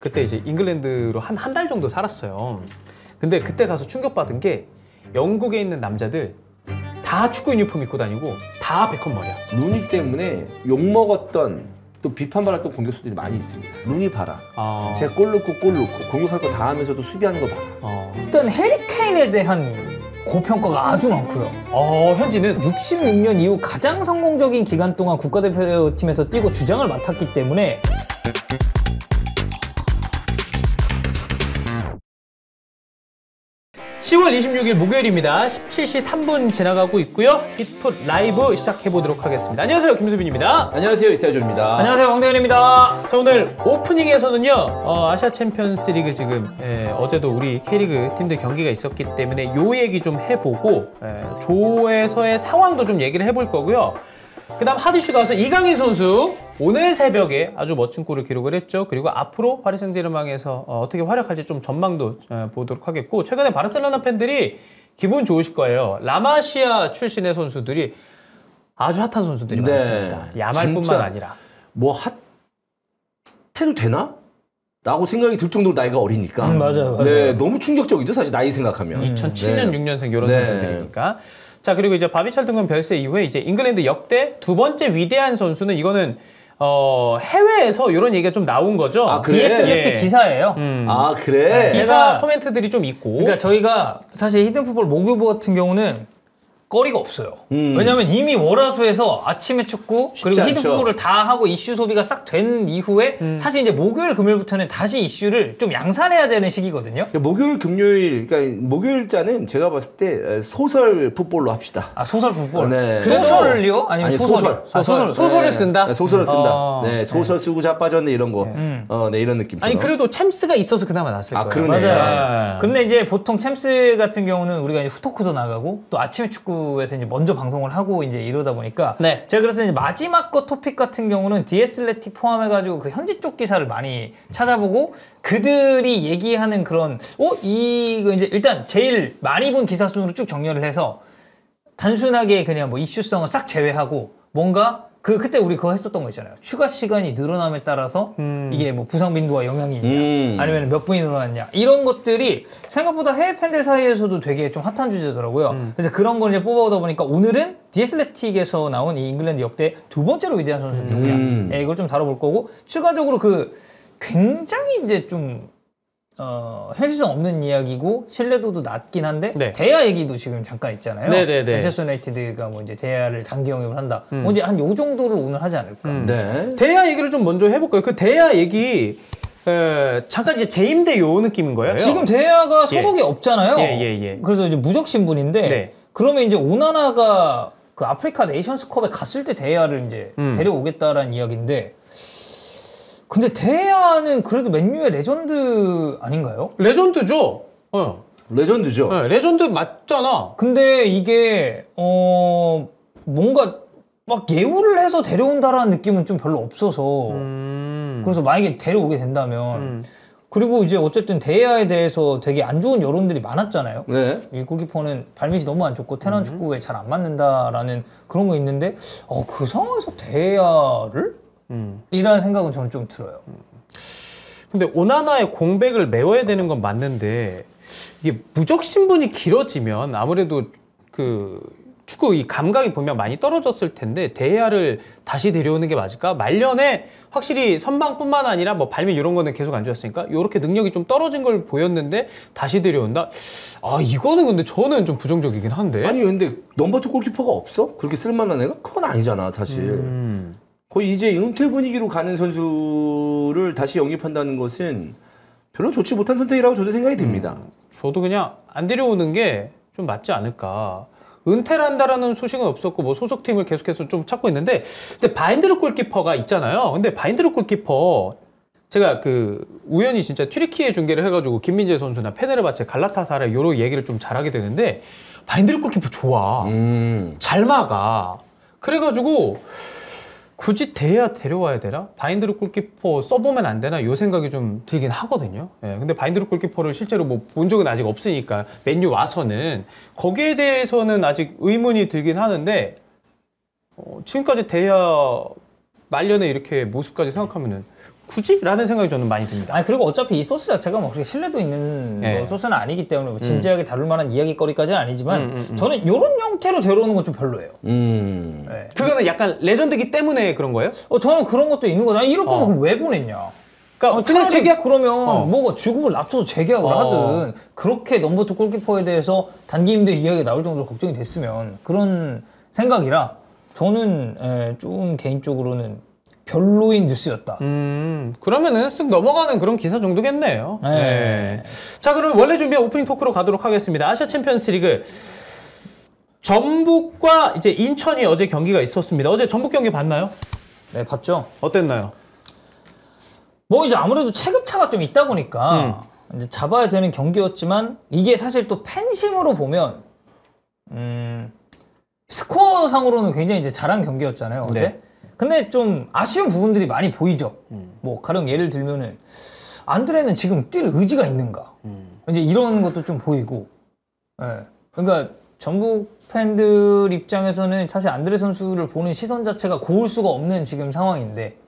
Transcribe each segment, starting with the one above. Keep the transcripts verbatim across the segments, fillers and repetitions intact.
그때 이제 잉글랜드로 한 한 달 정도 살았어요. 근데 그때 가서 충격받은 게 영국에 있는 남자들 다 축구 유니폼 입고 다니고 다 베컴 머리야. 루니 때문에 욕먹었던 또 비판받았던 공격수들이 많이 있습니다. 루니 봐라. 아... 제가 골 넣고 골 넣고 공격할 거 다 하면서도 수비하는 거 봐라. 어... 일단 해리 케인에 대한 고평가가 아주 많고요. 어, 현지는 육십육 년 이후 가장 성공적인 기간 동안 국가대표팀에서 뛰고 주장을 맡았기 때문에 시월 이십육일 목요일입니다. 십칠 시 삼 분 지나가고 있고요. 히트풋 라이브 시작해보도록 하겠습니다. 안녕하세요, 김수빈입니다. 안녕하세요, 이태하조입니다. 안녕하세요, 황대현입니다. 자, 오늘 오프닝에서는요, 어, 아시아 챔피언스 리그 지금 예, 어제도 우리 K리그 팀들 경기가 있었기 때문에 요 얘기 좀 해보고 예, 조에서의 상황도 좀 얘기를 해볼 거고요. 그 다음 핫이슈 가서 이강인 선수 오늘 새벽에 아주 멋진 골을 기록을 했죠. 그리고 앞으로 파리 생제르맹에서 어, 어떻게 활약할지 좀 전망도 어, 보도록 하겠고, 최근에 바르셀로나 팬들이 기분 좋으실 거예요. 라마시아 출신의 선수들이 아주 핫한 선수들이 네, 많습니다. 야말뿐만 아니라 뭐 핫해도 되나? 라고 생각이 들 정도로 나이가 어리니까. 음, 맞아요, 맞아요. 네, 너무 충격적이죠, 사실 나이 생각하면. 이천칠 년, 네. 육 년생 이런 네. 선수들이니까. 자, 그리고 이제 바비 찰튼건 별세 이후에 이제 잉글랜드 역대 두 번째 위대한 선수는 이거는 어, 해외에서 이런 얘기가 좀 나온 거죠. 아, 그래? 디에스엘티 예. 기사예요. 음. 아, 그래? 기사 제가- 코멘트들이 좀 있고. 그러니까 저희가 사실 히든풋볼 목요일 같은 경우는 거리가 없어요. 음. 왜냐면 이미 월화수에서 아침에 축구 그리고 않죠. 히든풋볼을 다 하고 이슈 소비가 싹 된 이후에 음. 사실 이제 목요일 금요일부터는 다시 이슈를 좀 양산해야 되는 시기거든요. 그러니까 목요일, 금요일, 그러니까 목요일자는 제가 봤을 때 소설 풋볼로 합시다. 아 소설 풋볼. 네. 소설을요? 아니면 아니, 소설? 소설. 아, 소설. 소설을 네. 쓴다? 네, 소설을 쓴다. 어. 네, 소설 쓰고 자빠졌네 이런 거. 음. 어, 네, 이런 느낌처럼. 아니, 그래도 챔스가 있어서 그나마 낫을 아, 거예요. 그러네. 맞아요. 근데 이제 보통 챔스 같은 경우는 우리가 이제 후토크도 나가고 또 아침에 축구에서 이제 먼저 방송을 하고 이제 이러다 보니까 네. 제가 그래서 이제 마지막 거 토픽 같은 경우는 디에스엘티 포함해가지고 그 현지 쪽 기사를 많이 찾아보고 그들이 얘기하는 그런 어 이거 이제 일단 제일 많이 본 기사 순으로 쭉 정렬을 해서 단순하게 그냥 뭐 이슈성을 싹 제외하고 뭔가 그 그때 우리 그거 했었던 거 있잖아요. 추가 시간이 늘어남에 따라서 음. 이게 뭐 부상 빈도와 영향이 있냐, 음. 아니면 몇 분이 늘어났냐 이런 것들이 생각보다 해외 팬들 사이에서도 되게 좀 핫한 주제더라고요. 음. 그래서 그런 걸 이제 뽑아오다 보니까 오늘은 디에슬레틱에서 나온 이 잉글랜드 역대 두 번째로 위대한 선수 누구냐, 음. 예, 이걸 좀 다뤄볼 거고 추가적으로 그 굉장히 이제 좀 어, 현실성 없는 이야기고 신뢰도도 낮긴 한데 네. 대야 얘기도 지금 잠깐 있잖아요. 네네네. 맨체스터 유나이티드가 뭐 이제 대야를 단기 영입을 한다. 음. 뭐 이제 한 요 정도를 오늘 하지 않을까. 음. 네. 대야 얘기를 좀 먼저 해볼까요? 그 대야 얘기 에, 잠깐 이제 재임대 요 느낌인 거예요. 지금 대야가 소속이 예. 없잖아요. 예, 예, 예. 그래서 이제 무적 신분인데 네. 그러면 이제 오나나가 그 아프리카 네이션스컵에 갔을 때 대야를 이제 음. 데려오겠다라는 이야기인데 근데 대야는 그래도 맨유의 레전드 아닌가요? 레전드죠. 어. 레전드죠. 네, 레전드 맞잖아. 근데 이게 어 뭔가 막 예우를 해서 데려온다라는 느낌은 좀 별로 없어서 음. 그래서 만약에 데려오게 된다면 음. 그리고 이제 어쨌든 대야에 대해서 되게 안 좋은 여론들이 많았잖아요. 네. 이 골키퍼는 발밑이 너무 안 좋고 테란 음. 축구에 잘 안 맞는다라는 그런 거 있는데 어, 그 상황에서 대야를? 음. 이라는 생각은 저는 좀 들어요. 근데 오나나의 공백을 메워야 되는 건 맞는데 이게 무적 신분이 길어지면 아무래도 그 축구 이 감각이 보면 많이 떨어졌을 텐데 대야를 다시 데려오는 게 맞을까? 말년에 확실히 선방뿐만 아니라 뭐 발밑 이런 거는 계속 안 좋았으니까 이렇게 능력이 좀 떨어진 걸 보였는데 다시 데려온다? 아 이거는 근데 저는 좀 부정적이긴 한데. 아니 근데 넘버투 골키퍼가 없어? 그렇게 쓸만한 애가? 그건 아니잖아 사실. 음. 거의 이제 은퇴 분위기로 가는 선수를 다시 영입한다는 것은 별로 좋지 못한 선택이라고 저도 생각이 듭니다. 음, 저도 그냥 안 데려오는 게 좀 맞지 않을까. 은퇴를 한다라는 소식은 없었고 뭐 소속팀을 계속해서 좀 찾고 있는데 근데 바인드르 골키퍼가 있잖아요. 근데 바인드르 골키퍼 제가 그 우연히 진짜 튀르키예 중계를 해가지고 김민재 선수나 페네르바체 갈라타사라이 요런 얘기를 좀 잘하게 되는데 바인드르 골키퍼 좋아. 음. 잘 막아. 그래가지고 굳이 대야 데려와야 되나? 바인드르 골키퍼 써보면 안 되나? 요 생각이 좀 들긴 하거든요. 예, 근데 바인드르 골키퍼를 실제로 뭐 본 적은 아직 없으니까 맨유 와서는 거기에 대해서는 아직 의문이 들긴 하는데 어, 지금까지 대야 말년에 이렇게 모습까지 생각하면은 굳이? 라는 생각이 저는 많이 듭니다. 아니 그리고 어차피 이 소스 자체가 뭐 그렇게 신뢰도 있는 네. 뭐 소스는 아니기 때문에 뭐 진지하게 다룰 만한 이야기거리까지는 아니지만 음, 음, 음. 저는 이런 형태로 데려오는 건 좀 별로예요. 음. 네. 그거는 약간 레전드기 때문에 그런 거예요? 어, 저는 그런 것도 있는 거죠. 아니, 이럴 거면 어. 그럼 왜 보냈냐? 그러니까 어, 그냥 차라리 재계약 그러면 어. 뭐가 주급을 낮춰서 재계약을 어. 하든 그렇게 넘버투 골키퍼에 대해서 단기 임대 이야기가 나올 정도로 걱정이 됐으면 그런 생각이라 저는 에, 좀 개인적으로는 별로인 뉴스였다. 음, 그러면은 쓱 넘어가는 그런 기사 정도겠네요. 네. 네. 자, 그럼 원래 준비한 오프닝 토크로 가도록 하겠습니다. 아시아 챔피언스 리그. 전북과 이제 인천이 어제 경기가 있었습니다. 어제 전북 경기 봤나요? 네, 봤죠. 어땠나요? 뭐 이제 아무래도 체급차가 좀 있다 보니까 이제 잡아야 되는 경기였지만 이게 사실 또 팬심으로 보면 음, 스코어 상으로는 굉장히 이제 잘한 경기였잖아요, 어제. 네. 근데 좀 아쉬운 부분들이 많이 보이죠. 음. 뭐 가령 예를 들면은 안드레는 지금 뛸 의지가 있는가? 음. 이제 이런 것도 좀 보이고. 예. 그러니까 전북 팬들 입장에서는 사실 안드레 선수를 보는 시선 자체가 고울 수가 없는 지금 상황인데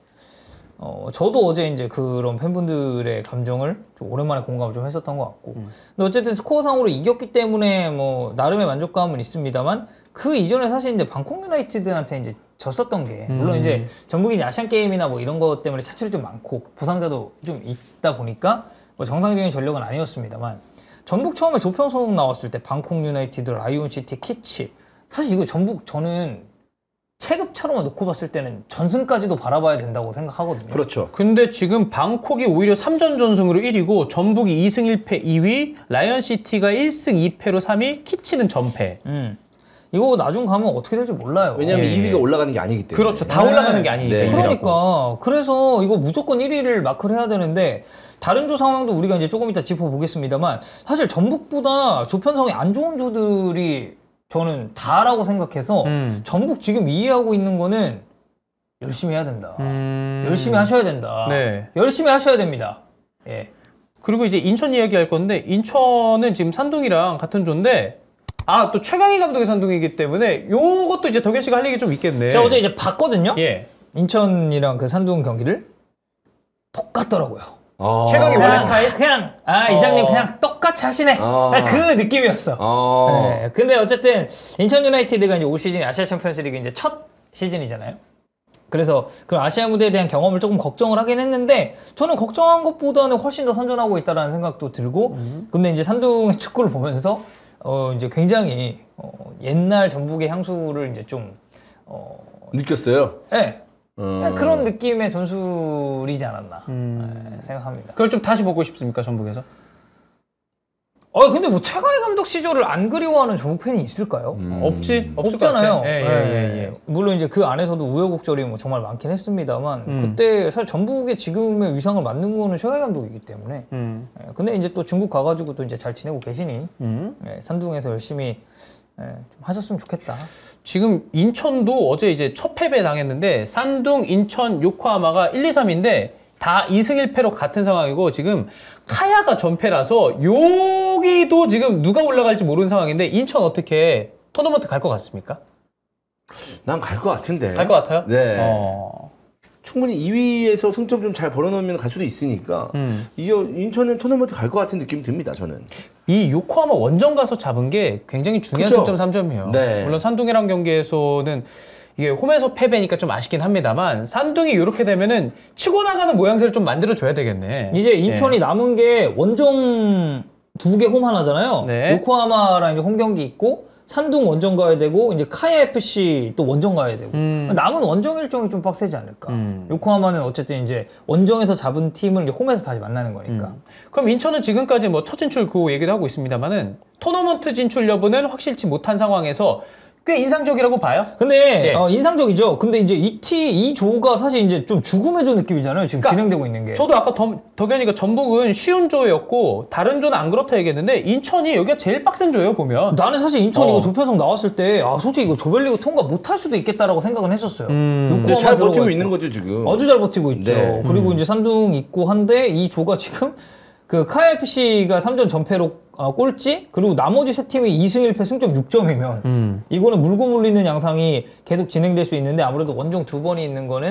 어, 저도 어제 이제 그런 팬분들의 감정을 좀 오랜만에 공감을 좀 했었던 것 같고. 음. 근데 어쨌든 스코어상으로 이겼기 때문에 뭐 나름의 만족감은 있습니다만 그 이전에 사실 이제 방콕 유나이티드한테 이제 졌었던 게 물론 음. 이제 전북이 이제 아시안 게임이나 뭐 이런 것 때문에 차출이 좀 많고 부상자도 좀 있다 보니까 뭐 정상적인 전력은 아니었습니다만 전북 처음에 조편성 나왔을 때 방콕 유나이티드, 라이온시티, 키치 사실 이거 전북 저는 체급차로만 놓고 봤을 때는 전승까지도 바라봐야 된다고 생각하거든요. 그렇죠. 근데 지금 방콕이 오히려 삼 전 전승으로 일 위고 전북이 이 승 일 패 이 위, 라이언시티가 일 승 이 패로 삼 위, 키치는 전패. 음. 이거 나중 가면 어떻게 될지 몰라요. 왜냐면 예. 이 위가 올라가는 게 아니기 때문에. 그렇죠. 다 네. 올라가는 게 아니니까. 네. 일 위라고. 그러니까 그래서 이거 무조건 일 위를 마크를 해야 되는데 다른 조 상황도 우리가 이제 조금 이따 짚어보겠습니다만 사실 전북보다 조편성이 안 좋은 조들이 저는 다라고 생각해서 음. 전북 지금 이해하고 있는 거는 열심히 해야 된다. 음. 열심히 하셔야 된다. 네. 열심히 하셔야 됩니다. 예. 그리고 이제 인천 이야기할 건데 인천은 지금 산둥이랑 같은 조인데 아, 또 최강희 감독의 산둥이기 때문에 요것도 이제 덕현 씨가 할 얘기 좀 있겠네. 제가 어제 이제 봤거든요. 예. 인천이랑 그 산둥 경기를 똑같더라고요. 어. 최강이 원래 그냥, 스타일? 그냥 아 이장님 어. 그냥 똑같이 하시네. 어. 그 느낌이었어. 어. 네, 근데 어쨌든 인천 유나이티드가 이제 올 시즌이 아시아 챔피언스리그 이제 첫 시즌이잖아요. 그래서 그 아시아 무대에 대한 경험을 조금 걱정을 하긴 했는데 저는 걱정한 것보다는 훨씬 더 선전하고 있다라는 생각도 들고 음. 근데 이제 산둥의 축구를 보면서 어 이제 굉장히 어 옛날 전북의 향수를 이제 좀 어 느꼈어요. 예. 음. 그냥 그런 느낌의 전술이지 않았나 음. 네, 생각합니다. 그걸 좀 다시 보고 싶습니까, 전북에서? 어 근데 뭐 최강희 감독 시절을 안 그리워하는 전북 팬이 있을까요? 음. 없지? 없을 없잖아요. 것 같아. 예, 예, 예, 예. 물론 이제 그 안에서도 우여곡절이 뭐 정말 많긴 했습니다만 음. 그때 사실 전북의 지금의 위상을 만든 거는 최강희 감독이기 때문에. 음. 예, 근데 이제 또 중국 가가지고 또 이제 잘 지내고 계시니 음. 예, 산둥에서 열심히 예, 좀 하셨으면 좋겠다. 지금 인천도 어제 이제 첫 패배 당했는데 산둥, 인천, 요코하마가 일, 이, 삼인데 다 이 승 일 패로 같은 상황이고 지금 카야가 전패라서 여기도 지금 누가 올라갈지 모르는 상황인데 인천 어떻게 토너먼트 갈 것 같습니까? 난 갈 것 같은데. 갈 것 같아요? 네. 어. 충분히 이 위에서 승점 좀 잘 벌어놓으면 갈 수도 있으니까 음. 이게 인천은 토너먼트 갈 것 같은 느낌이 듭니다. 저는. 이 요코하마 원정 가서 잡은 게 굉장히 중요한 그쵸? 승점 삼 점이에요. 네. 물론 산둥이랑 경기에서는 이게 홈에서 패배니까 좀 아쉽긴 합니다만 산둥이 이렇게 되면은 치고 나가는 모양새를 좀 만들어줘야 되겠네. 이제 인천이 예. 남은 게 원정 두 개 홈 하나잖아요. 네. 요코하마랑 이제 홈 경기 있고 산둥 원정 가야 되고 이제 카야 에프씨 또 원정 가야 되고 음. 남은 원정 일정이 좀 빡세지 않을까. 음. 요코하마는 어쨌든 이제 원정에서 잡은 팀을 이제 홈에서 다시 만나는 거니까. 음. 그럼 인천은 지금까지 뭐 첫 진출 그 얘기도 하고 있습니다만은 토너먼트 진출 여부는 확실치 못한 상황에서 꽤 인상적이라고 봐요. 근데 예. 어, 인상적이죠. 근데 이제 이 티, 이 조가 사실 이제 좀 죽음의 조 느낌이잖아요. 지금 그러니까 진행되고 있는 게. 저도 아까 더, 덕현이가 전북은 쉬운 조였고 다른 조는 안 그렇다 얘기했는데 인천이 여기가 제일 빡센 조예요 보면. 나는 사실 인천 어. 이거 조편성 나왔을 때 아 솔직히 이거 조별리그 통과 못할 수도 있겠다라고 생각은 했었어요. 음. 근데 잘 들어가 버티고 있고. 있는 거죠 지금. 아주 잘 버티고 있죠. 네. 그리고 이제 산둥 있고 한데 이 조가 지금 그 카야 에프씨가 삼 전 전패로 어, 꼴찌 그리고 나머지 세 팀이 이 승 일 패 승점 육 점이면 음. 이거는 물고 물리는 양상이 계속 진행될 수 있는데 아무래도 원정 두 번이 있는 거는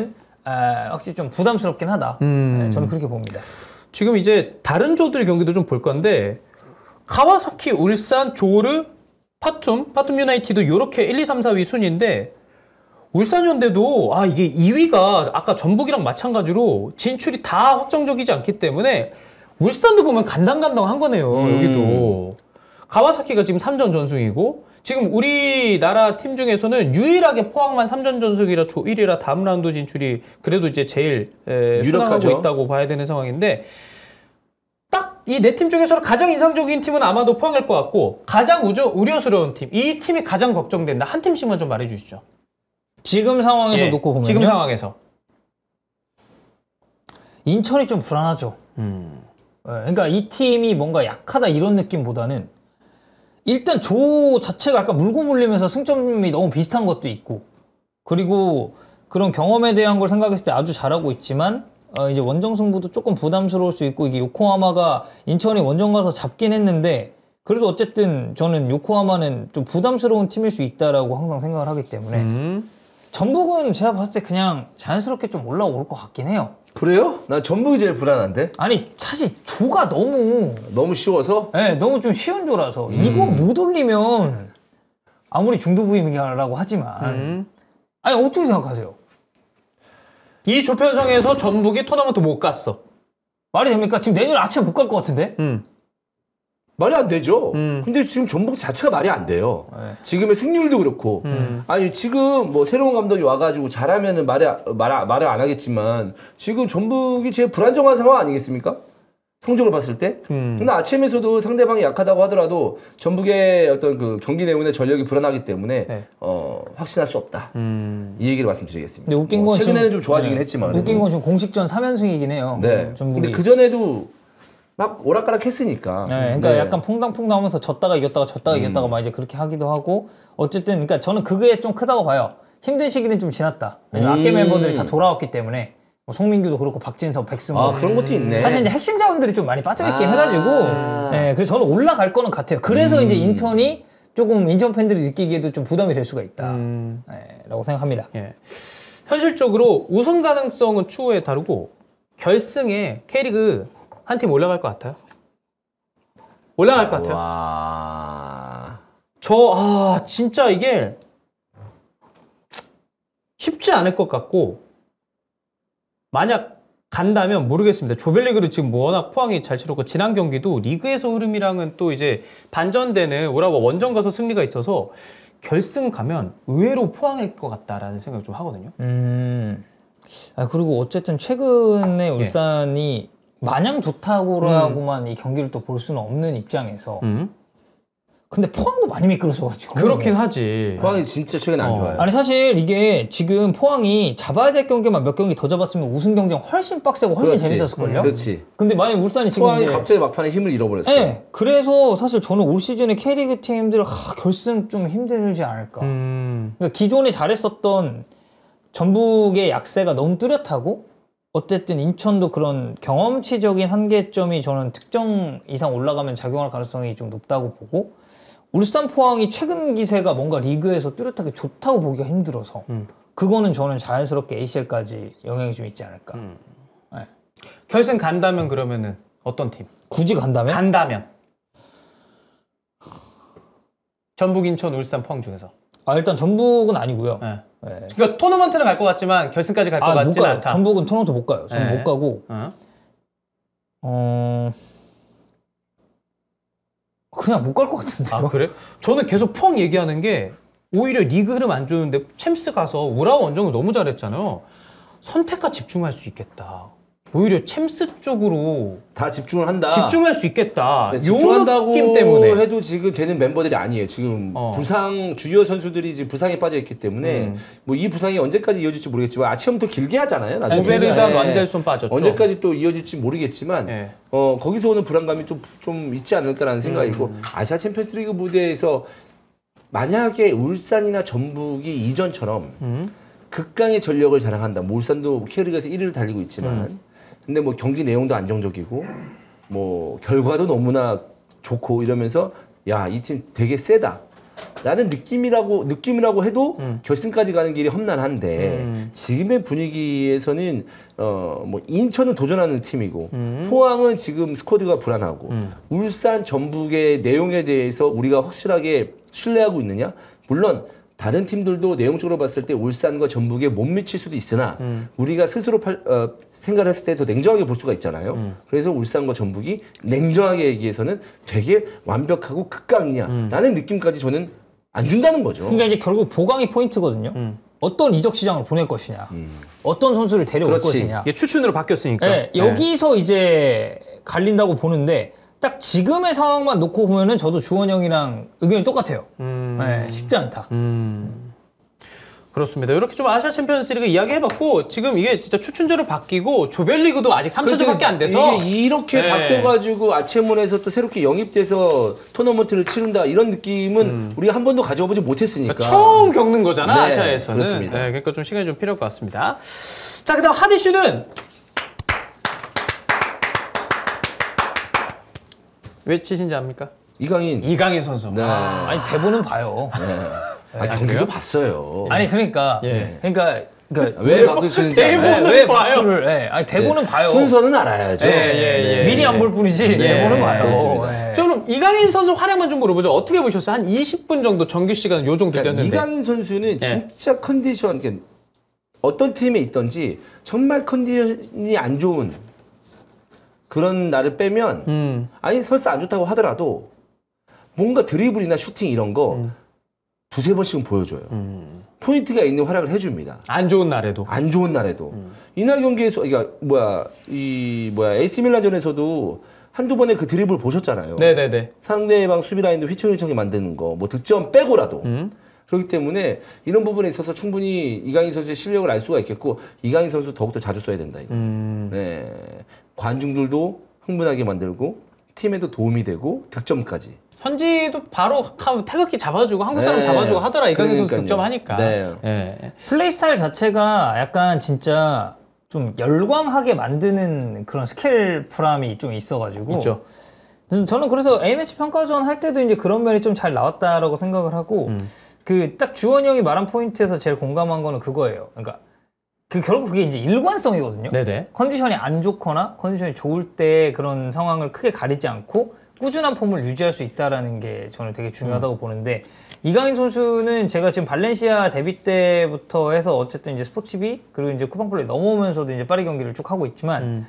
에, 확실히 좀 부담스럽긴 하다. 음. 네, 저는 그렇게 봅니다. 지금 이제 다른 조들 경기도 좀 볼 건데 카와사키, 울산, 조르, 파툼, 파툼 유나이티드 이렇게 일, 이, 삼, 사 위 순위인데 울산현대도 아 이게 이 위가 아까 전북이랑 마찬가지로 진출이 다 확정적이지 않기 때문에 울산도 보면 간당간당한 거네요. 음. 여기도 가와사키가 지금 삼 전 전승이고 지금 우리나라 팀 중에서는 유일하게 포항만 삼 전 전승이라 조 일 위라 다음 라운드 진출이 그래도 이제 제일 에, 순항하고 유력하죠. 있다고 봐야 되는 상황인데 딱 이 네 팀 중에서 가장 인상적인 팀은 아마도 포항일 것 같고 가장 우려, 우려스러운 팀, 이 팀이 가장 걱정된다. 한 팀씩만 좀 말해주시죠. 지금 상황에서 예, 놓고 보면요. 지금 상황에서. 인천이 좀 불안하죠. 음. 예, 그러니까 이 팀이 뭔가 약하다 이런 느낌보다는 일단 조 자체가 약간 물고 물리면서 승점이 너무 비슷한 것도 있고 그리고 그런 경험에 대한 걸 생각했을 때 아주 잘하고 있지만 어 이제 원정 승부도 조금 부담스러울 수 있고 이게 요코하마가 인천이 원정 가서 잡긴 했는데 그래도 어쨌든 저는 요코하마는 좀 부담스러운 팀일 수 있다라고 항상 생각을 하기 때문에 음. 전북은 제가 봤을 때 그냥 자연스럽게 좀 올라올 것 같긴 해요. 그래요? 난 전북이 제일 불안한데? 아니 사실 조가 너무 너무 쉬워서? 네, 너무 좀 쉬운 조라서 이거 못 올리면 아무리 중도부임이라고 하지만 음. 아니 어떻게 생각하세요? 이 조편성에서 전북이 토너먼트 못 갔어. 말이 됩니까? 지금 내년 아침에 못 갈 것 같은데? 음. 말이 안 되죠. 음. 근데 지금 전북 자체가 말이 안 돼요. 네. 지금의 승률도 그렇고. 음. 아니 지금 뭐 새로운 감독이 와가지고 잘하면은 말이 말 말을 안 하겠지만 지금 전북이 제일 불안정한 상황 아니겠습니까? 성적을 봤을 때. 음. 근데 아침에서도 상대방이 약하다고 하더라도 전북의 어떤 그 경기 내용의 전력이 불안하기 때문에 네. 어, 확신할 수 없다. 음. 이 얘기를 말씀드리겠습니다. 근데 웃긴 뭐 건 최근에는 지금- 좀 좋아지긴 네. 했지만. 웃긴 건 지금 공식전 삼 연승이긴 해요. 네. 전북이. 근데 그 전에도 막 오락가락했으니까. 네, 그러니까 네. 약간 퐁당퐁당하면서 졌다가 이겼다가 졌다가 음. 이겼다가 막 이제 그렇게 하기도 하고 어쨌든 그러니까 저는 그게 좀 크다고 봐요. 힘든 시기는 좀 지났다. 왜냐면 음. 악계 멤버들이 다 돌아왔기 때문에 뭐 송민규도 그렇고 박진서, 백승호 아 그런 것도 있네. 사실 이제 핵심 자원들이 좀 많이 빠져있긴 아. 해가지고 네, 그래서 저는 올라갈 거는 같아요. 그래서 음. 이제 인천이 조금 인천 팬들이 느끼기에도 좀 부담이 될 수가 있다 음. 네, 라고 생각합니다. 예. 현실적으로 우승 가능성은 추후에 다르고 결승에 K리그 한 팀 올라갈 것 같아요. 올라갈 것 같아요. 와. 저, 아, 진짜 이게 쉽지 않을 것 같고, 만약 간다면 모르겠습니다. 조별리그를 지금 뭐 워낙 포항이 잘 치렀고, 지난 경기도 리그에서 흐름이랑은 또 이제 반전되는 우라와 원정 가서 승리가 있어서 결승 가면 의외로 포항일 것 같다라는 생각을 좀 하거든요. 음. 아, 그리고 어쨌든 최근에 울산이 마냥 좋다고라고만 이 경기를 또 볼 수는 없는 입장에서 음. 근데 포항도 많이 미끄러져가지고 그렇긴 하지. 포항이 진짜 최근에 안 어. 좋아요. 아니 사실 이게 지금 포항이 잡아야 될 경기만 몇 경기 더 잡았으면 우승 경쟁 훨씬 빡세고 훨씬 그렇지. 재밌었을걸요? 그렇지. 근데 만약 울산이 지금 포항이 이제 갑자기 막판에 힘을 잃어버렸어. 네, 그래서 사실 저는 올 시즌에 K리그 팀들 하, 결승 좀 힘들지 않을까. 음. 그러니까 기존에 잘했었던 전북의 약세가 너무 뚜렷하고 어쨌든 인천도 그런 경험치적인 한계점이 저는 특정 이상 올라가면 작용할 가능성이 좀 높다고 보고 울산 포항이 최근 기세가 뭔가 리그에서 뚜렷하게 좋다고 보기가 힘들어서 음. 그거는 저는 자연스럽게 에이씨엘까지 영향이 좀 있지 않을까. 음. 네. 결승 간다면 그러면은 어떤 팀? 굳이 간다면? 간다면. 전북, 인천, 울산, 포항 중에서. 아 일단 전북은 아니고요. 네. 네. 그러니까 토너먼트는 갈 것 같지만 결승까지 갈 것 아, 못 같지는 가요. 않다. 전북은 토론토 못 가요. 저는 네. 못 가고 어? 어 그냥 못 갈 것 같은데요. 아 그래? 저는 계속 포항 얘기하는 게 오히려 리그 흐름 안 좋은데 챔스 가서 우라와 원정을 너무 잘했잖아요. 선택과 집중할 수 있겠다. 오히려 챔스 쪽으로 다 집중을 한다. 집중할 수 있겠다. 네, 요 집중한다고 느낌 때문에. 해도 지금 되는 멤버들이 아니에요. 지금 어. 부상 주요 선수들이 지금 부상에 빠져 있기 때문에 음. 뭐 이 부상이 언제까지 이어질지 모르겠지만 아침부터 길게 하잖아요. 나중에. 오베르단, 네. 완델손 빠졌죠. 언제까지 또 이어질지 모르겠지만 네. 어, 거기서 오는 불안감이 좀, 좀 있지 않을까라는 생각이고 음. 아시아 챔피언스리그 무대에서 만약에 울산이나 전북이 이전처럼 음. 극강의 전력을 자랑한다. 뭐 울산도 K리그에서 일 위를 달리고 있지만 음. 근데 뭐 경기 내용도 안정적이고 뭐 결과도 너무나 좋고 이러면서 야, 이 팀 되게 세다. 라는 느낌이라고 느낌이라고 해도 음. 결승까지 가는 길이 험난한데 음. 지금의 분위기에서는 어 뭐 인천은 도전하는 팀이고 음. 포항은 지금 스쿼드가 불안하고 음. 울산 전북의 내용에 대해서 우리가 확실하게 신뢰하고 있느냐? 물론 다른 팀들도 내용적으로 봤을 때 울산과 전북에 못 미칠 수도 있으나 음. 우리가 스스로 팔, 어, 생각을 했을 때 더 냉정하게 볼 수가 있잖아요. 음. 그래서 울산과 전북이 냉정하게 얘기해서는 되게 완벽하고 극강이냐라는 느낌까지 저는 안 준다는 거죠. 그러니까 이제 결국 보강이 포인트거든요. 음. 어떤 이적 시장을 보낼 것이냐, 음. 어떤 선수를 데려올 그렇지. 것이냐. 이게 추춘으로 바뀌었으니까. 네, 여기서 이제 갈린다고 보는데 딱 지금의 상황만 놓고 보면은 저도 주원 형이랑 의견이 똑같아요. 음. 네, 쉽지 않다. 음. 그렇습니다. 이렇게 좀 아시아 챔피언스리그 이야기해봤고 지금 이게 진짜 추춘제로 바뀌고 조별리그도 아직 삼 차전밖에 안 돼서 이게 이렇게 네. 바뀌어가지고 아체몬에서 또 새롭게 영입돼서 토너먼트를 치른다 이런 느낌은 음. 우리가 한 번도 가져보지 못했으니까. 그러니까 처음 겪는 거잖아 네, 아시아에서는. 그렇습니다. 네, 그러니까 좀 시간이 좀 필요할 것 같습니다. 자, 그다음 핫 이슈는 왜 치신지 압니까? 이강인. 이강인 선수. 네. 아, 아니 대본은 봐요. 네. 아, 아, 경기도 그래요? 봤어요. 아니 그러니까, 예. 그러니까, 그러니까 왜 박수 치는지 대본- 알아요? 대본은 왜 봐요. 박수를? 예, 아니 대본은 봐요. 순서는 알아야죠. 예, 예, 예. 미리 안 볼 뿐이지 대본은 봐요. 그렇습니다. 예. 좀 이강인 선수 활약만 좀 물어보죠. 어떻게 보셨어요? 한 이십 분 정도 정규 시간 요 정도 그러니까 뛰었는데. 이강인 선수는 예. 진짜 컨디션, 그러니까 어떤 팀에 있던지 정말 컨디션이 안 좋은 그런 날을 빼면 음. 아니 설사 안 좋다고 하더라도 뭔가 드리블이나 슈팅 이런 거 음. 두세 번씩은 보여줘요. 음. 포인트가 있는 활약을 해줍니다. 안 좋은 날에도. 안 좋은 날에도. 음. 이날 경기에서, 그러니까 뭐야, 이, 뭐야, 에이씨 밀란전에서도 한두 번의 그 드리블 보셨잖아요. 네네네. 상대방 수비 라인도 휘청휘청하게 만드는 거, 뭐 득점 빼고라도. 음. 그렇기 때문에 이런 부분에 있어서 충분히 이강인 선수의 실력을 알 수가 있겠고, 이강인 선수 더욱더 자주 써야 된다, 이거. 음. 네. 관중들도 흥분하게 만들고, 팀에도 도움이 되고, 득점까지. 현지도 바로 카- 태극기 잡아주고 한국 사람 네. 잡아주고 하더라. 이강인 선수 그러니까요. 득점하니까. 네. 예. 플레이 스타일 자체가 약간 진짜 좀 열광하게 만드는 그런 스킬풀함이 좀 있어가지고. 있죠. 저는 그래서 A매치 평가전 할 때도 이제 그런 면이 좀 잘 나왔다라고 생각을 하고, 음. 그 딱 주원이 형이 말한 포인트에서 제일 공감한 거는 그거예요. 그러니까 그 결국 그게 이제 일관성이거든요. 네네. 컨디션이 안 좋거나 컨디션이 좋을 때 그런 상황을 크게 가리지 않고 꾸준한 폼을 유지할 수 있다라는 게 저는 되게 중요하다고 음. 보는데, 이강인 선수는 제가 지금 발렌시아 데뷔 때부터 해서 어쨌든 이제 스포티비 그리고 이제 쿠팡플레이 넘어오면서도 이제 파리 경기를 쭉 하고 있지만 음.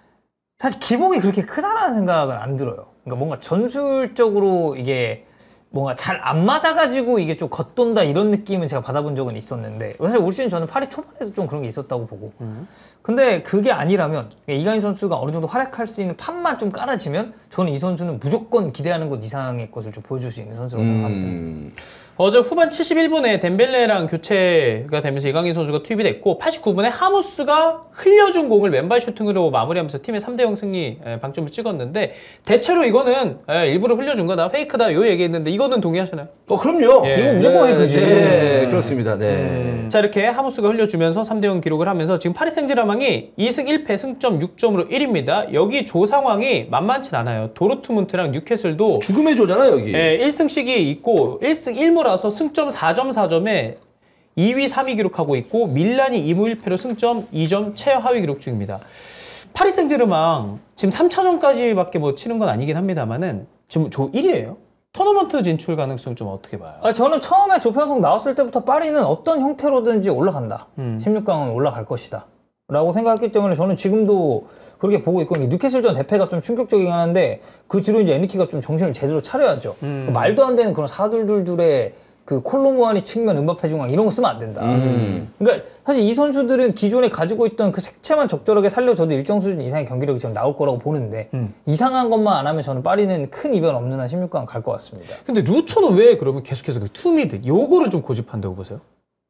사실 기복이 그렇게 크다라는 생각은 안 들어요. 그러니까 뭔가 전술적으로 이게 뭔가 잘 안 맞아가지고 이게 좀 겉돈다 이런 느낌은 제가 받아본 적은 있었는데, 사실 올 시즌 저는 파리 초반에도 좀 그런 게 있었다고 보고. 음. 근데 그게 아니라면 이강인 선수가 어느 정도 활약할 수 있는 판만 좀 깔아지면 저는 이 선수는 무조건 기대하는 것 이상의 것을 좀 보여줄 수 있는 선수라고 생각합니다. 음. 어제 후반 칠십일 분에 덴벨레랑 교체가 되면서 이강인 선수가 투입이 됐고, 팔십구 분에 하무스가 흘려준 공을 왼발 슈팅으로 마무리하면서 팀의 삼 대 영 승리 에, 방점을 찍었는데, 대체로 이거는 에, 일부러 흘려준 거다, 페이크다 요 얘기했는데 이거는 동의하시나요? 어, 그럼요. 예. 이거 무조건 페이크지. 네, 그렇습니다. 네. 자, 이렇게 하무스가 흘려주면서 삼 대 영 기록을 하면서 지금 파리 생제르맹이 이 승 일 패 승점 육 점으로 일 위입니다. 여기 조 상황이 만만치 않아요. 도르트문트랑 뉴캐슬도 죽음의 조잖아, 여기. 예, 일 승씩이 있고 일 승 일 무라서 승점 사 점 사 점에 이 위, 삼 위 기록하고 있고, 밀란이 이 무 일 패로 승점 이 점 최하위 기록 중입니다. 파리 생제르맹 지금 삼 차전까지밖에 뭐 치는 건 아니긴 합니다만은 지금 조 일 위예요. 토너먼트 진출 가능성 좀 어떻게 봐요? 아, 저는 처음에 조편성 나왔을 때부터 파리는 어떤 형태로든지 올라간다. 음. 십육 강은 올라갈 것이다. 라고 생각했기 때문에 저는 지금도 그렇게 보고 있고, 뉴캐슬전 대패가 좀 충격적이긴 한데 그 뒤로 이제 에니키가 좀 정신을 제대로 차려야죠. 음. 그 말도 안 되는 그런 사둘둘둘의 그 콜로무아니 측면 음바페 중앙 이런 거 쓰면 안 된다. 음. 그러니까 사실 이 선수들은 기존에 가지고 있던 그 색채만 적절하게 살려줘도 일정 수준 이상의 경기력이 좀 나올 거라고 보는데, 음. 이상한 것만 안 하면 저는 파리는 큰 이변 없는 한 십육 강 갈 것 같습니다. 근데 루토는 왜 그러면 계속해서 그 투미드 요거를 좀 고집한다고 보세요?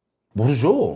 모르죠.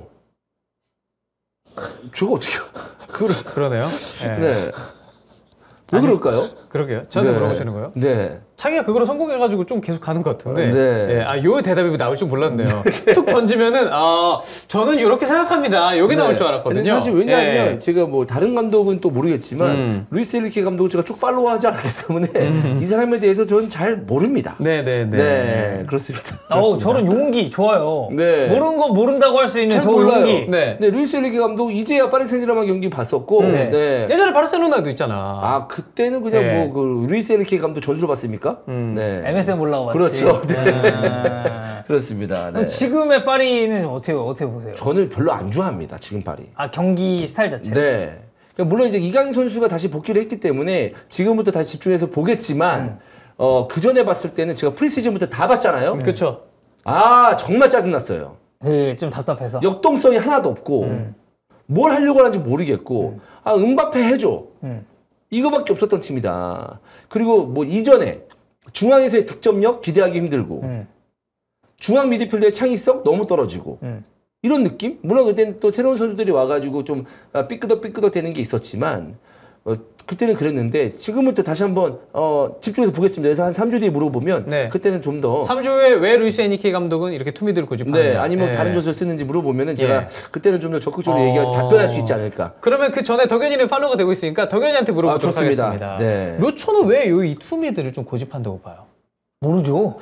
제가 어떻게. 그러, 그러네요. 예. 네. 왜 그럴까요? 그러게요. 저한테 네. 물어보시는 거예요? 네. 자기가 그거로 성공해가지고 좀 계속 가는 것 같은데. 네. 예, 아, 요 대답이 나올 줄 몰랐네요. 툭 던지면은, 아, 저는 이렇게 생각합니다. 여기 나올 줄 알았거든요. 근데 사실 왜냐하면 예. 제가 뭐 다른 감독은 또 모르겠지만 음. 루이스 엔리케 감독을 제가 쭉 팔로우하지 않기 때문에 음. 이 사람에 대해서 저는 잘 모릅니다. 네네네. 네, 그렇습니다. 어우, 저런 용기 좋아요. 네. 모르는 건 모른다고 할 수 있는 저 몰라요. 용기. 네. 네, 루이스 엔리케 감독 이제야 파리 생제르맹 경기 봤었고, 음. 네. 네. 예전에 바르셀로나도 있잖아. 아 그때는 그냥 네. 뭐 그 루이스 엔리케 감독 전술을 봤습니까? 음. 네. 엠에스엔 올라가 봤지. 그렇죠. 네. 아. 그렇습니다. 네. 그럼 지금의 파리는 어떻게 어떻게 보세요? 저는 별로 안 좋아합니다. 지금 파리. 아 경기 스타일 자체를. 네. 그러니까 물론 이제 이강인 선수가 다시 복귀를 했기 때문에 지금부터 다시 집중해서 보겠지만 음. 어, 그 전에 봤을 때는 제가 프리시즌부터 다 봤잖아요. 그쵸. 아 정말 짜증났어요. 그 좀 답답해서. 역동성이 하나도 없고 음. 뭘 하려고 하는지 모르겠고 아 음바페 해줘. 음. 이거밖에 없었던 팀이다. 그리고 뭐 이전에 중앙에서의 득점력 기대하기 힘들고 음. 중앙 미드필더의 창의성 너무 떨어지고 음. 이런 느낌? 물론 그때는 또 새로운 선수들이 와가지고 좀 아, 삐끄덕 삐끄덕 되는 게 있었지만 어, 그때는 그랬는데 지금은 또 다시 한번 어, 집중해서 보겠습니다. 그래서 한 삼 주 뒤에 물어보면 네. 그때는 좀 더 삼 주 후에 왜 루이스 에니케 감독은 이렇게 투미드를 고집하느냐. 네, 아니면 예. 다른 전술을 쓰는지 물어보면은 제가 예. 그때는 좀 더 적극적으로 어. 얘기할 답변할 수 있지 않을까. 그러면 그 전에 덕현이는 팔로우가 되고 있으니까 덕현이한테 물어보도록 아, 좋습니다. 하겠습니다. 네. 료초는 왜 이 투미드를 좀 고집한다고 봐요? 모르죠.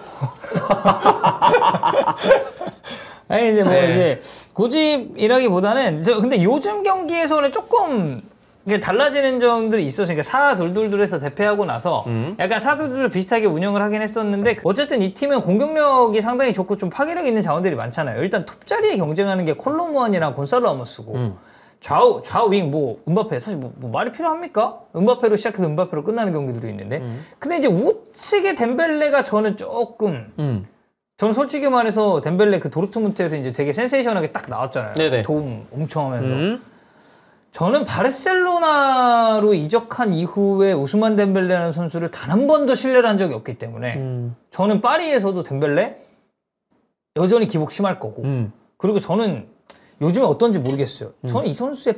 아니 이제 뭐 네. 이제 고집이라기보다는 저 근데 요즘 경기에서는 조금 이게 달라지는 점들이 있어서 그러니까 사둘둘둘에서 대패하고 나서 음. 약간 사둘둘 비슷하게 운영을 하긴 했었는데 어쨌든 이 팀은 공격력이 상당히 좋고 좀 파괴력 있는 자원들이 많잖아요. 일단 톱 자리에 경쟁하는 게 콜로무안이랑 곤살로 아모스고 음. 좌우 좌우윙 뭐 음바페 사실 뭐, 뭐 말이 필요합니까? 음바페로 시작해서 음바페로 끝나는 경기들도 있는데 음. 근데 이제 우측의 덴벨레가 저는 조금 음. 저는 솔직히 말해서 덴벨레 그 도르트문트에서 이제 되게 센세이션하게 딱 나왔잖아요. 네네. 도움 엄청 하면서. 음. 저는 바르셀로나로 이적한 이후에 우스만 덴벨레라는 선수를 단 한 번도 신뢰를 한 적이 없기 때문에 음. 저는 파리에서도 덴벨레 여전히 기복 심할 거고 음. 그리고 저는 요즘에 어떤지 모르겠어요. 저는 이 선수의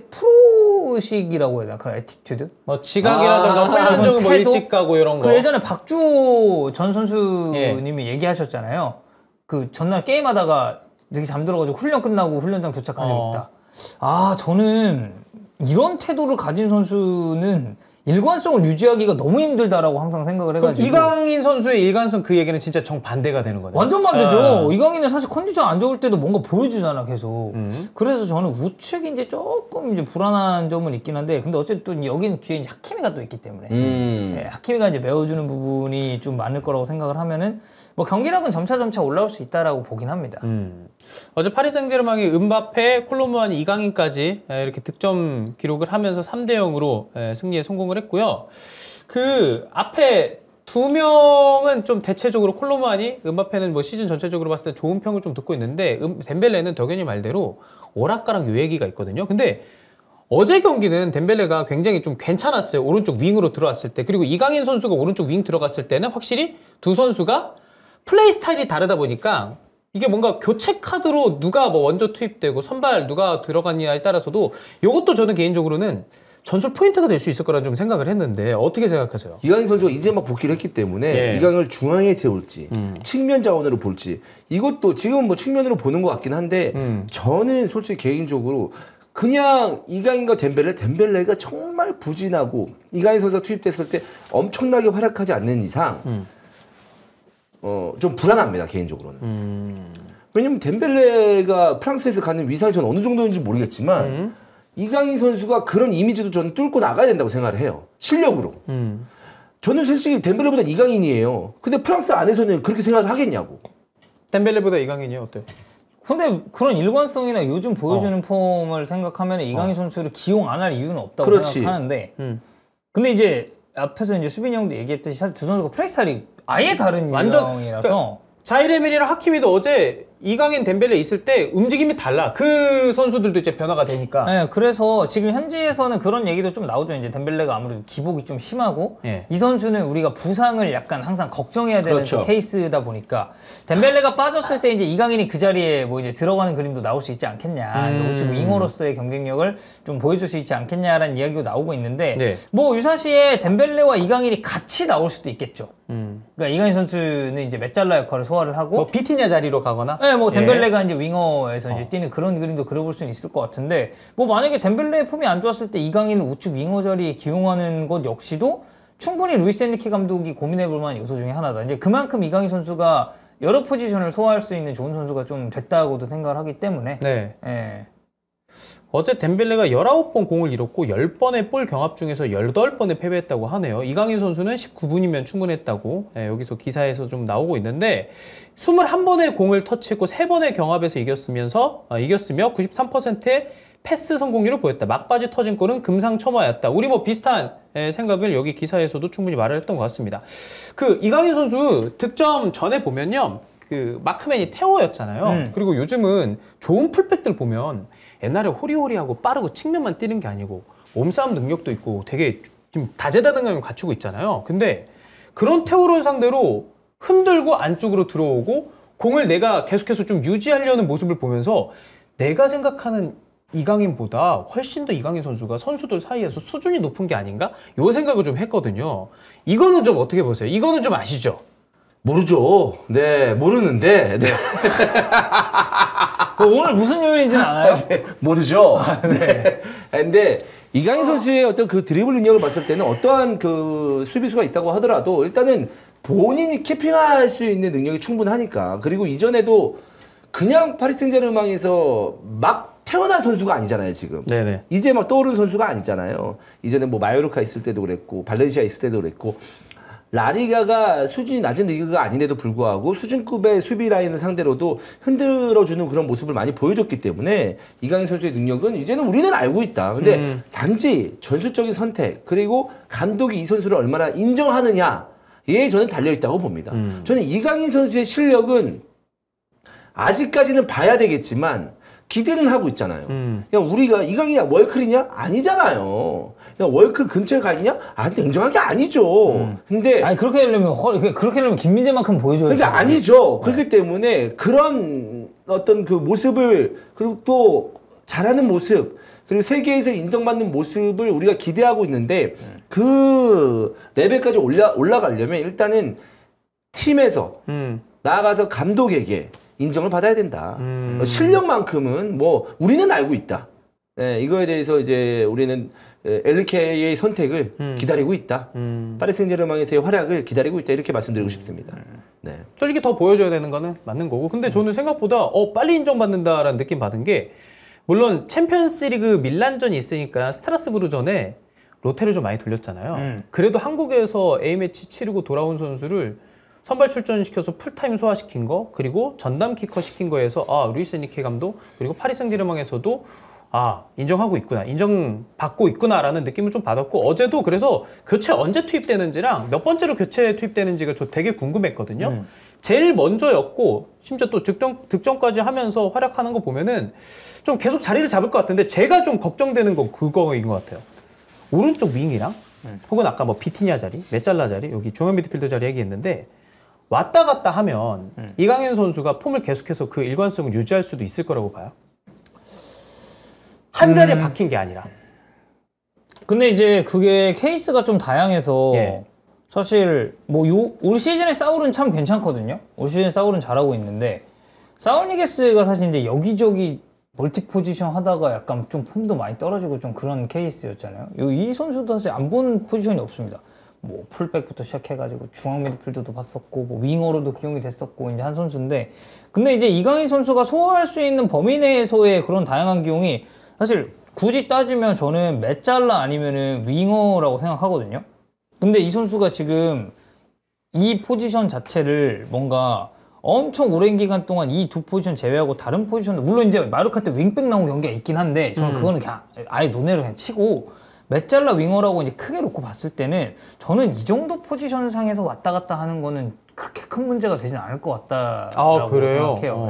프로의식이라고 해야 되나? 그런 애티튜드? 뭐 지각이라든가 아, 훈련적으로 뭐 태도? 일찍 가고 이런 거. 그 예전에 박주호 전 선수님이 얘기하셨잖아요. 그 전날 게임하다가 되게 잠들어가지고 훈련 끝나고 훈련장 도착한 적이 어. 있다. 아 저는 이런 태도를 가진 선수는 일관성을 유지하기가 너무 힘들다라고 항상 생각을 그럼 해가지고 이강인 선수의 일관성 그 얘기는 진짜 정반대가 되는 거죠. 완전 반대죠. 아. 이강인은 사실 컨디션 안 좋을 때도 뭔가 보여주잖아 계속. 음. 그래서 저는 우측이 이제 조금 이제 불안한 점은 있긴 한데 근데 어쨌든 여기는 뒤에 이제 하키미가 또 있기 때문에 음. 네, 하키미가 이제 메워주는 부분이 좀 많을 거라고 생각을 하면은 뭐 경기력은 점차 점차 올라올 수 있다라고 보긴 합니다. 음. 어제 파리 생제르맹이 음바페, 콜로무안, 이강인까지 이렇게 득점 기록을 하면서 삼 대 영으로 승리에 성공을 했고요. 그 앞에 두 명은 좀 대체적으로 콜로무안이 음바페는 뭐 시즌 전체적으로 봤을 때 좋은 평을 좀 듣고 있는데 음, 덴벨레는 덕현이 말대로 오락가락 요 얘기가 있거든요. 근데 어제 경기는 덴벨레가 굉장히 좀 괜찮았어요. 오른쪽 윙으로 들어왔을 때. 그리고 이강인 선수가 오른쪽 윙 들어갔을 때는 확실히 두 선수가 플레이 스타일이 다르다 보니까 이게 뭔가 교체 카드로 누가 뭐 먼저 투입되고 선발 누가 들어갔냐에 따라서도 이것도 저는 개인적으로는 전술 포인트가 될 수 있을 거라는 좀 생각을 했는데 어떻게 생각하세요? 이강인 선수가 이제 막 복귀를 했기 때문에 예. 이강인을 중앙에 세울지 음. 측면 자원으로 볼지 이것도 지금은 뭐 측면으로 보는 것 같긴 한데 음. 저는 솔직히 개인적으로 그냥 이강인과 덴벨레, 덴벨레가 정말 부진하고 이강인 선수가 투입됐을 때 엄청나게 활약하지 않는 이상 음. 어, 좀 불안합니다 개인적으로는. 음. 왜냐면 덴벨레가 프랑스에서 갖는 위상이 전 어느 정도인지 모르겠지만 음. 이강인 선수가 그런 이미지도 저는 뚫고 나가야 된다고 생각을 해요. 실력으로. 음. 저는 솔직히 덴벨레보다 이강인이에요. 근데 프랑스 안에서는 그렇게 생각을 하겠냐고. 덴벨레보다 이강인이 어때요? 근데 그런 일관성이나 요즘 보여주는 어. 폼을 생각하면 이강인 어. 선수를 기용 안 할 이유는 없다고 그렇지. 생각하는데 음. 근데 이제 앞에서 이제 수빈이 형도 얘기했듯이 사실 두 선수가 플레이 스타일이 아예 다른 완전- 유형이라서 자이레밀이랑 하키미도 어제 이강인 덴벨레 있을 때 움직임이 달라. 그 선수들도 이제 변화가 되니까. 네, 그래서 지금 현지에서는 그런 얘기도 좀 나오죠. 이제 덴벨레가 아무래도 기복이 좀 심하고 예. 이 선수는 우리가 부상을 약간 항상 걱정해야 되는 그렇죠. 또 케이스다 보니까 덴벨레가 빠졌을 때 이제 이강인이 그 자리에 뭐 이제 들어가는 그림도 나올 수 있지 않겠냐. 음. 우측 윙어로서의 경쟁력을 좀 보여줄 수 있지 않겠냐라는 이야기도 나오고 있는데 네. 뭐 유사시에 덴벨레와 이강인이 같이 나올 수도 있겠죠. 음. 그러니까 이강인 선수는 이제 메잘라 역할을 소화를 하고 뭐 비티냐 자리로 가거나. 네, 뭐 예. 덴벨레가 이제 윙어에서 이제 어. 뛰는 그런 그림도 그려볼 수는 있을 것 같은데 뭐 만약에 덴벨레의 폼이 안 좋았을 때 이강인을 우측 윙어 자리에 기용하는 것 역시도 충분히 루이스 엔리케 감독이 고민해볼 만한 요소 중에 하나다. 이제 그만큼 이강인 선수가 여러 포지션을 소화할 수 있는 좋은 선수가 좀 됐다고도 생각을 하기 때문에 네. 예. 어제 덴벨레가 열아홉 번 공을 잃었고 열 번의 볼 경합 중에서 여덟 번에 패배했다고 하네요. 이강인 선수는 십구 분이면 충분했다고 네, 여기서 기사에서 좀 나오고 있는데 이십일 번의 공을 터치했고 세 번의 경합에서 이겼으면서 어, 이겼으며 구십삼 퍼센트의 패스 성공률을 보였다. 막바지 터진 골은 금상첨화였다. 우리 뭐 비슷한 에, 생각을 여기 기사에서도 충분히 말을 했던 것 같습니다. 그 이강인 선수 득점 전에 보면요. 그 마크맨이 태워였잖아요. 음. 그리고 요즘은 좋은 풀백들 보면 옛날에 호리호리하고 빠르고 측면만 뛰는 게 아니고 몸싸움 능력도 있고 되게 좀 다재다능함을 갖추고 있잖아요. 근데 그런 태우를 상대로 흔들고 안쪽으로 들어오고 공을 내가 계속해서 좀 유지하려는 모습을 보면서 내가 생각하는 이강인보다 훨씬 더 이강인 선수가 선수들 사이에서 수준이 높은 게 아닌가? 요 생각을 좀 했거든요. 이거는 좀 어떻게 보세요? 이거는 좀 아시죠? 모르죠. 네, 모르는데. 네. 뭐 오늘 무슨 요일인지는 알아요? 모르죠. 네. 근데 이강인 선수의 어떤 그 드리블 능력을 봤을 때는 어떠한 그 수비수가 있다고 하더라도 일단은 본인이 키핑할 수 있는 능력이 충분하니까. 그리고 이전에도 그냥 파리 생제르맹에서 막 태어난 선수가 아니잖아요, 지금. 네네. 이제 막 떠오른 선수가 아니잖아요. 이전에 뭐 마요르카 있을 때도 그랬고, 발렌시아 있을 때도 그랬고, 라리가가 수준이 낮은 리그가 아닌데도 불구하고 수준급의 수비 라인을 상대로도 흔들어주는 그런 모습을 많이 보여줬기 때문에 이강인 선수의 능력은 이제는 우리는 알고 있다. 근데 음. 단지 전술적인 선택, 그리고 감독이 이 선수를 얼마나 인정하느냐에 저는 달려있다고 봅니다. 음. 저는 이강인 선수의 실력은 아직까지는 봐야 되겠지만 기대는 하고 있잖아요. 음. 그냥 우리가 이강인이야 월클이냐? 아니잖아요. 그냥 월클 근처에 가 있냐? 아, 냉정하게 아니죠. 음. 근데 아니 그렇게 하려면 허- 그렇게 하려면 김민재만큼 보여줘야지. 그러니까 아니죠. 그렇기 때문에 그런 어떤 그 모습을 그리고 또 잘하는 모습 그리고 세계에서 인정받는 모습을 우리가 기대하고 있는데 그 레벨까지 올라 올라가려면 일단은 팀에서 음. 나아가서 감독에게 인정을 받아야 된다. 음. 실력만큼은 뭐 우리는 알고 있다. 네, 이거에 대해서 이제 우리는 엘리케이의 선택을 음. 기다리고 있다. 음. 파리 생제르맹에서의 활약을 기다리고 있다. 이렇게 말씀드리고 싶습니다. 네. 솔직히 더 보여줘야 되는 거는 맞는 거고. 근데 저는 생각보다 어 빨리 인정받는다라는 느낌 받은 게 물론 챔피언스리그 밀란전이 있으니까 스트라스부르전에 로테를 좀 많이 돌렸잖아요. 음. 그래도 한국에서 A매치 치르고 돌아온 선수를 선발 출전시켜서 풀타임 소화시킨 거 그리고 전담 키커 시킨 거에서 아 루이스 엔리케 감독 그리고 파리 생제르맹에서도 아 인정하고 있구나 인정받고 있구나라는 느낌을 좀 받았고 어제도 그래서 교체 언제 투입되는지랑 몇 번째로 교체 투입되는지가 저 되게 궁금했거든요. 음. 제일 먼저였고 심지어 또 득점, 득점까지 하면서 활약하는 거 보면은 좀 계속 자리를 잡을 것 같은데 제가 좀 걱정되는 건 그거인 것 같아요. 오른쪽 윙이랑 음. 혹은 아까 뭐 비티냐 자리, 메잘라 자리 여기 중앙 미드필더 자리 얘기했는데 왔다 갔다 하면 음. 이강인 선수가 폼을 계속해서 그 일관성을 유지할 수도 있을 거라고 봐요. 한 자리에 음. 박힌 게 아니라. 근데 이제 그게 케이스가 좀 다양해서 예. 사실 뭐 올 시즌에 사울은 참 괜찮거든요. 올 시즌 사울은 잘하고 있는데 사울 니게스가 사실 이제 여기저기 멀티 포지션 하다가 약간 좀 폼도 많이 떨어지고 좀 그런 케이스였잖아요. 요- 이 선수도 사실 안 본 포지션이 없습니다. 뭐 풀백부터 시작해가지고 중앙 미드필더도 봤었고 뭐 윙어로도 기용이 됐었고 이제 한 선수인데 근데 이제 이강인 선수가 소화할 수 있는 범위 내에서의 그런 다양한 기용이 사실 굳이 따지면 저는 메잘라 아니면은 윙어라고 생각하거든요. 근데 이 선수가 지금 이 포지션 자체를 뭔가 엄청 오랜 기간 동안 이 두 포지션 제외하고 다른 포지션도 물론 이제 마루카 때 윙백 나온 경기가 있긴 한데 저는 음. 그거는 그냥 아예 논외로 그냥 치고 메잘라 윙어라고 이제 크게 놓고 봤을 때는 저는 이 정도 포지션 상에서 왔다 갔다 하는 거는 그렇게 큰 문제가 되진 않을 것 같다라고 아 그래요? 생각해요. 어. 예.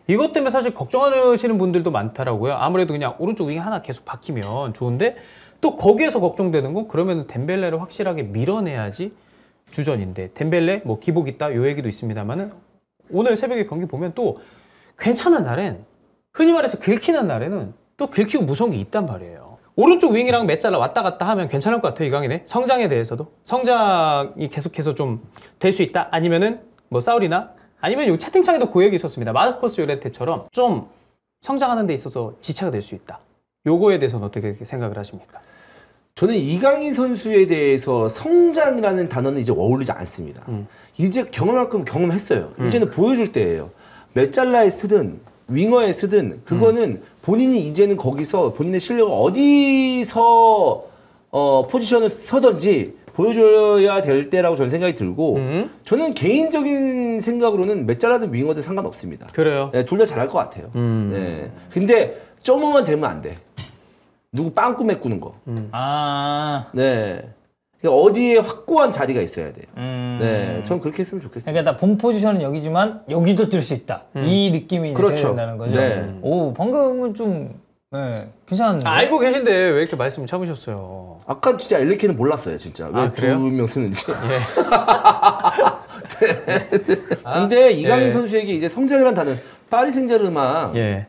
이것 때문에 사실 걱정하시는 분들도 많더라고요. 아무래도 그냥 오른쪽 윙 하나 계속 박히면 좋은데 또 거기에서 걱정되는 건 그러면 덴벨레를 확실하게 밀어내야지 주전인데 덴벨레 뭐 기복 있다 요 얘기도 있습니다만은 오늘 새벽에 경기 보면 또 괜찮은 날엔 흔히 말해서 긁히는 날에는 또 긁히고 무서운 게 있단 말이에요. 오른쪽 윙이랑 메잘라 왔다 갔다 하면 괜찮을 것 같아요. 이강인의 성장에 대해서도 성장이 계속해서 좀 될 수 있다 아니면은 뭐 사울이나 아니면 요 채팅창에도 그 얘기 있었습니다. 마르코스 요렌테처럼 좀 성장하는 데 있어서 지체가 될 수 있다. 요거에 대해서는 어떻게 생각을 하십니까? 저는 이강인 선수에 대해서 성장이라는 단어는 이제 어울리지 않습니다. 음. 이제 경험만큼 경험했어요. 음. 이제는 보여줄 때예요. 메잘라에 쓰든 윙어에 쓰든 그거는 음. 본인이 이제는 거기서 본인의 실력을 어디서 어, 포지션을 서든지 보여줘야 될 때라고 저는 생각이 들고 음. 저는 개인적인 생각으로는 메잘라든 윙어든 상관없습니다. 그래요? 네, 둘 다 잘할 것 같아요. 음. 네. 근데 점오만 되면 안 돼. 누구 빵꾸매 꾸는 거. 음. 아. 네. 그러니까 어디에 확고한 자리가 있어야 돼요. 음. 네. 전 그렇게 했으면 좋겠어요. 그러니까 나 본 포지션은 여기지만 여기도 뛸 수 있다. 음. 이 느낌이 그렇죠. 된다는 거죠. 네. 오, 방금은 좀 네, 괜찮은데. 아, 알고 계신데 왜 이렇게 말씀 참으셨어요? 아까 진짜 엘리케는 몰랐어요, 진짜. 왜 두 아, 명 쓰는지. 예. 네. 아, 근데 이강인 예. 선수에게 이제 성장이라는 단어, 파리 생제르맹. 예.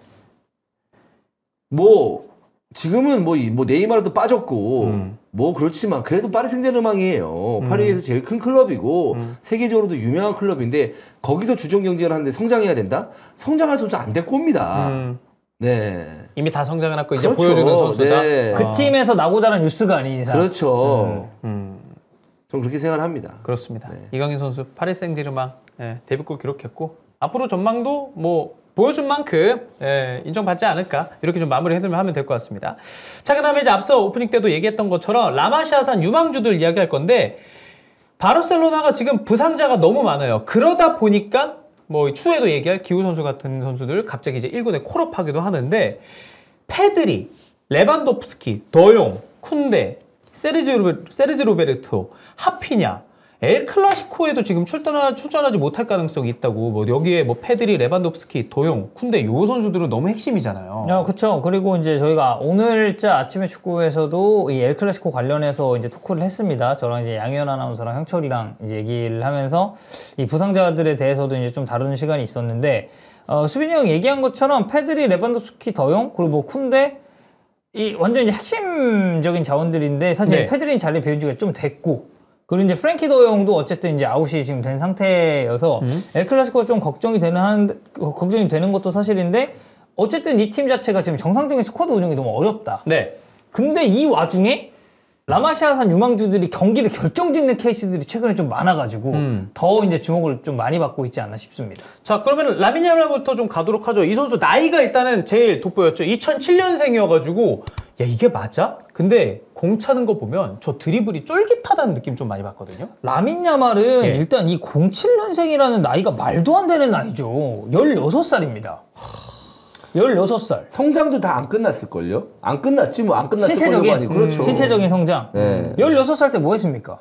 뭐 지금은 뭐, 뭐 네이마르도 빠졌고 음. 뭐 그렇지만 그래도 파리 생제르맹이에요. 음. 파리에서 제일 큰 클럽이고 음. 세계적으로도 유명한 클럽인데 거기서 주전 경쟁을 하는데 성장해야 된다? 성장할 선수 안 될 겁니다. 음. 네. 이미 다 성장을 했고 이제 그렇죠. 보여주는 선수다. 네. 그 아. 팀에서 나고 자란 뉴스가 아닌 이상. 그렇죠. 음. 음. 저는 그렇게 생각을 합니다. 그렇습니다. 네. 이강인 선수 파리 생제르맹 예, 데뷔골 기록했고 앞으로 전망도 뭐 보여준 만큼 예, 인정받지 않을까 이렇게 좀 마무리해두면 하면 될 것 같습니다. 자, 그다음에 이제 앞서 오프닝 때도 얘기했던 것처럼 라마시아산 유망주들 이야기할 건데 바르셀로나가 지금 부상자가 너무 많아요. 그러다 보니까 뭐 추후에도 얘기할 기우 선수 같은 선수들 갑자기 이제 일 군에 콜업하기도 하는데 페드리, 레반도프스키, 더용, 쿤데, 세르지, 로베, 세르지 로베르토, 하피냐 엘 클라시코에도 지금 출전하, 출전하지 못할 가능성이 있다고. 뭐 여기에 뭐 페드리, 레반도프스키, 도용, 쿤데 요 선수들은 너무 핵심이잖아요. 아, 그렇죠. 그리고 이제 저희가 오늘자 아침에 축구에서도 이 엘 클라시코 관련해서 이제 토크를 했습니다. 저랑 이제 양현 아나운서랑 형철이랑 이제 얘기를 하면서 이 부상자들에 대해서도 이제 좀 다루는 시간이 있었는데 어, 수빈이 형 얘기한 것처럼 페드리, 레반도프스키, 더용 그리고 뭐 쿤데 이 완전 이제 핵심적인 자원들인데 사실 네. 페드리는 자리 배운 지가 좀 됐고. 그리고 이제 프랭키 더용도 어쨌든 이제 아웃이 지금 된 상태여서 음? 엘 클라시코가 좀 걱정이 되는 하는데, 걱정이 되는 것도 사실인데 어쨌든 이 팀 자체가 지금 정상적인 스쿼드 운영이 너무 어렵다. 네. 근데 이 와중에 라마시아산 유망주들이 경기를 결정짓는 케이스들이 최근에 좀 많아가지고 음. 더 이제 주목을 좀 많이 받고 있지 않나 싶습니다. 자, 그러면 라민 야말부터 좀 가도록 하죠. 이 선수 나이가 일단은 제일 돋보였죠. 이천칠 년생이어가지고 야, 이게 맞아? 근데 공 차는 거 보면 저 드리블이 쫄깃하다는 느낌 좀 많이 받거든요. 라민 야말은 네. 일단 이 공칠 년생이라는 나이가 말도 안 되는 나이죠. 열여섯 살입니다. 열여섯 살. 성장도 다 안 끝났을걸요? 안 끝났지 뭐 안 끝났을 신체적인, 그렇죠. 음, 신체적인 성장. 네. 열여섯 살 때 뭐 했습니까?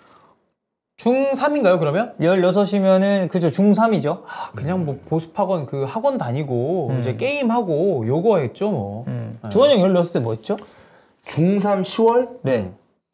중삼인가요, 그러면? 열여섯이면은 그죠, 중삼이죠. 아, 그냥 뭐 보습학원 그 학원 다니고 음. 이제 게임하고 요거 했죠, 뭐. 음. 네. 주원이 형 열여섯 때 뭐 했죠? 중삼 시월? 네.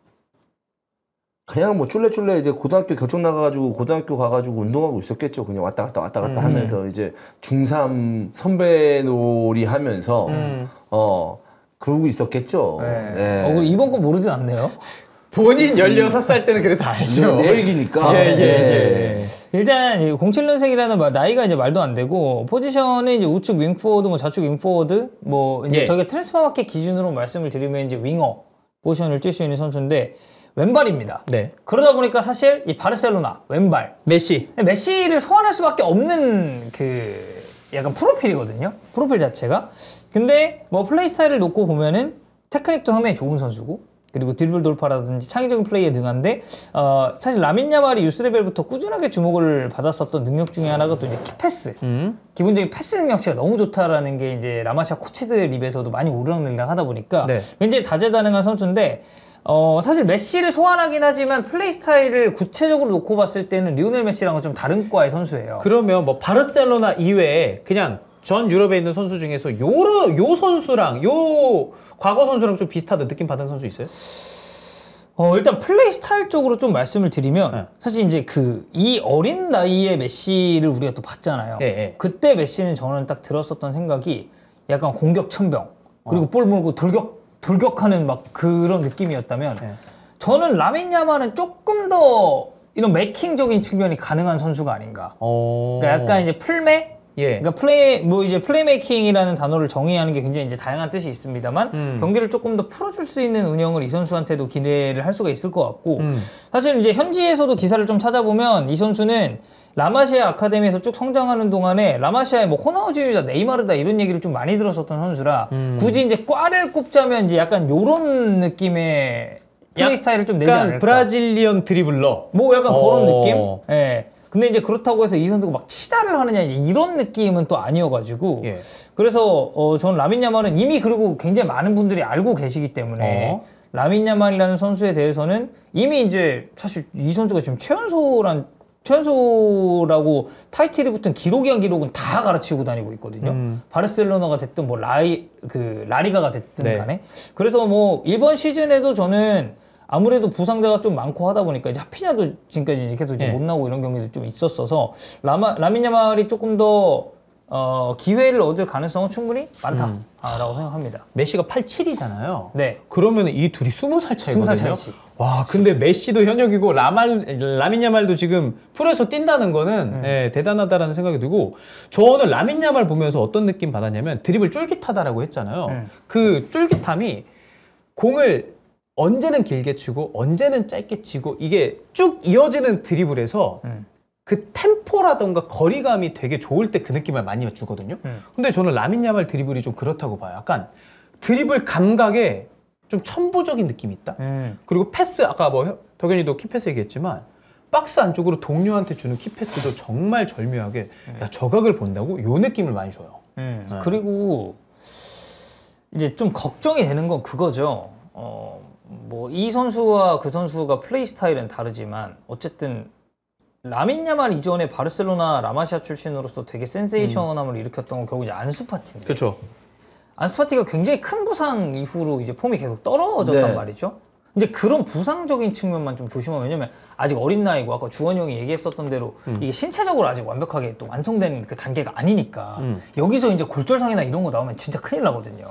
그냥 뭐 쫄래쫄래 이제 고등학교 결정 나가가지고 고등학교 가가지고 운동하고 있었겠죠. 그냥 왔다 갔다 왔다 갔다 음. 하면서 이제 중삼 선배 놀이 하면서 음. 어 그러고 있었겠죠. 네. 네. 어, 그리고 이번 건 모르진 않네요. 본인 열여섯 살 때는 그래도 알죠. 내 얘기니까. 예, 예, 네. 예. 일단 공칠 년생이라는 나이가 이제 말도 안 되고 포지션은 이제 우측 윙포워드, 뭐 좌측 윙포워드, 뭐 이제 예. 저희가 트랜스퍼 마켓 기준으로 말씀을 드리면 이제 윙어 포지션을 뛸 수 있는 선수인데 왼발입니다. 네. 그러다 보니까 사실 이 바르셀로나 왼발 메시. 메시를 소환할 수밖에 없는 그 약간 프로필이거든요. 프로필 자체가. 근데 뭐 플레이 스타일을 놓고 보면은 테크닉도 상당히 좋은 선수고 그리고 드리블 돌파라든지 창의적인 플레이에 능한데 어 사실 라민 야말이 유스레벨부터 꾸준하게 주목을 받았었던 능력 중에 하나가 또 이제 키패스. 음. 기본적인 패스 능력치가 너무 좋다라는 게 이제 라마시아 코치들 입에서도 많이 오르락내리락 하다 보니까 네. 굉장히 다재다능한 선수인데 어 사실 메시를 소환하긴 하지만 플레이 스타일을 구체적으로 놓고 봤을 때는 리오넬 메시랑은 좀 다른 과의 선수예요. 그러면 뭐 바르셀로나 이외에 그냥 전 유럽에 있는 선수 중에서 요러, 요 선수랑 요 과거 선수랑 좀 비슷하다 느낌 받은 선수 있어요? 어, 일단 플레이 스타일 쪽으로 좀 말씀을 드리면 네. 사실 이제 그 이 어린 나이에 메시를 우리가 또 봤잖아요. 네, 네. 그때 메시는 저는 딱 들었었던 생각이 약간 공격 천병 그리고 어. 볼 몰고 돌격 돌격하는 막 그런 느낌이었다면 네. 저는 라민 야말은 조금 더 이런 메이킹적인 측면이 가능한 선수가 아닌가. 어... 그러니까 약간 이제 풀메 예. 그러니까 플레이 뭐 이제 플레이메이킹이라는 단어를 정의하는 게 굉장히 이제 다양한 뜻이 있습니다만 음. 경기를 조금 더 풀어줄 수 있는 운영을 이 선수한테도 기대를 할 수가 있을 것 같고 음. 사실 이제 현지에서도 기사를 좀 찾아보면 이 선수는 라마시아 아카데미에서 쭉 성장하는 동안에 라마시아의 뭐 호나우지유다 네이마르다 이런 얘기를 좀 많이 들었었던 선수라 음. 굳이 이제 과를 꼽자면 이제 약간 요런 느낌의 플레이 스타일을 좀 내지 않을까. 브라질리언 드리블러. 뭐 약간 어. 그런 느낌? 예. 네. 근데 이제 그렇다고 해서 이 선수가 막 치다를 하느냐 이런 느낌은 또 아니어가지고 예. 그래서 어, 전 라민 야말은 이미 그리고 굉장히 많은 분들이 알고 계시기 때문에 어. 라민 야말이라는 선수에 대해서는 이미 이제 사실 이 선수가 지금 최연소란 최연소라고 타이틀이 붙은 기록이한 기록은 다 갈아치우고 다니고 있거든요. 음. 바르셀로나가 됐든 뭐 라이 그 라리가가 됐든 네. 간에 그래서 뭐 이번 시즌에도 저는 아무래도 부상자가 좀 많고 하다 보니까 이제 하피냐도 지금까지 이제 계속 이제 네. 못 나오고 이런 경기도 좀 있었어서 라마, 라민 야말이 조금 더 어, 기회를 얻을 가능성은 충분히 많다라고 음. 생각합니다. 메시가 팔십칠이잖아요. 네. 그러면 이 둘이 스무 살 차이거든요. 스무 살 차이지. 와, 근데 메시도 현역이고 라말, 라민 야말도 지금 프로에서 뛴다는 거는 음. 예, 대단하다라는 생각이 들고 저는 라민 야말 보면서 어떤 느낌 받았냐면 드리블 쫄깃하다라고 했잖아요. 음. 그 쫄깃함이 공을 언제는 길게 치고 언제는 짧게 치고 이게 쭉 이어지는 드리블에서 음. 그 템포라던가 거리감이 되게 좋을 때 그 느낌을 많이 주거든요. 음. 근데 저는 라민 야말 드리블이 좀 그렇다고 봐요. 약간 드리블 감각에 좀 천부적인 느낌이 있다. 음. 그리고 패스 아까 뭐 덕현이도 키패스 얘기했지만 박스 안쪽으로 동료한테 주는 키패스도 정말 절묘하게 음. 야, 저각을 본다고? 요 느낌을 많이 줘요. 음. 네. 그리고 이제 좀 걱정이 되는 건 그거죠. 어, 뭐 이 선수와 그 선수가 플레이 스타일은 다르지만 어쨌든 라민 야말 이전에 바르셀로나 라마시아 출신으로서 되게 센세이션함을 음. 일으켰던 건 결국 이제 안수 파티인데. 그렇죠. 안수 파티가 굉장히 큰 부상 이후로 이제 폼이 계속 떨어졌단 네. 말이죠. 이제 그런 부상적인 측면만 좀 조심하면 왜냐면 아직 어린 나이고 아까 주원이 형이 얘기했었던 대로 음. 이게 신체적으로 아직 완벽하게 또 완성된 그 단계가 아니니까 음. 여기서 이제 골절상이나 이런 거 나오면 진짜 큰일 나거든요.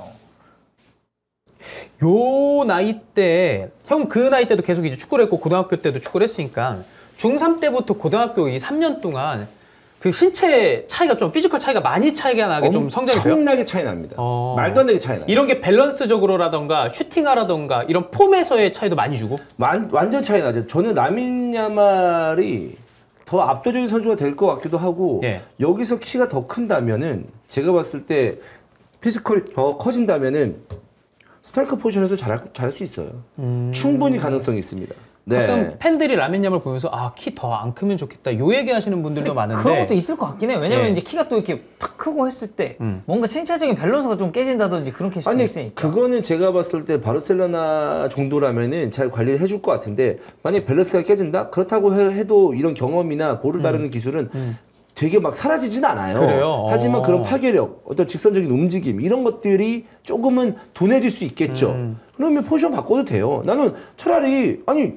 요 나이 때, 형 그 나이 때도 계속 이제 축구를 했고 고등학교 때도 축구를 했으니까 중삼 때부터 고등학교 이 삼 년 동안 그 신체 차이가 좀 피지컬 차이가 많이 차이가 나게 좀 성장이 돼요? 엄청나게 차이 납니다. 어... 말도 안 되게 차이 나요. 이런 게 밸런스적으로라던가 슈팅하라던가 이런 폼에서의 차이도 많이 주고? 완, 완전 차이 나죠. 저는 라민 야말이 더 압도적인 선수가 될 것 같기도 하고 예. 여기서 키가 더 큰다면은 제가 봤을 때 피지컬이 더 커진다면은 스트라이커 포지션에서 잘할, 잘할 수 있어요. 음... 충분히 가능성이 있습니다. 네. 가끔 팬들이 라민 야말 보면서 아, 키 더 안 크면 좋겠다. 요 얘기 하시는 분들도 많은데 그런 것도 있을 것 같긴 해. 왜냐면 네. 이제 키가 또 이렇게 팍 크고 했을 때 음. 뭔가 신체적인 밸런스가 좀 깨진다든지 그런 케이스가 아니, 있으니까. 그거는 제가 봤을 때 바르셀로나 정도라면은 잘 관리를 해줄 것 같은데 만약에 밸런스가 깨진다? 그렇다고 해, 해도 이런 경험이나 볼을 다루는 음. 기술은 음. 되게 막 사라지진 않아요. 그래요? 하지만 어. 그런 파괴력, 어떤 직선적인 움직임 이런 것들이 조금은 둔해질 수 있겠죠. 음. 그러면 포지션 바꿔도 돼요. 나는 차라리 아니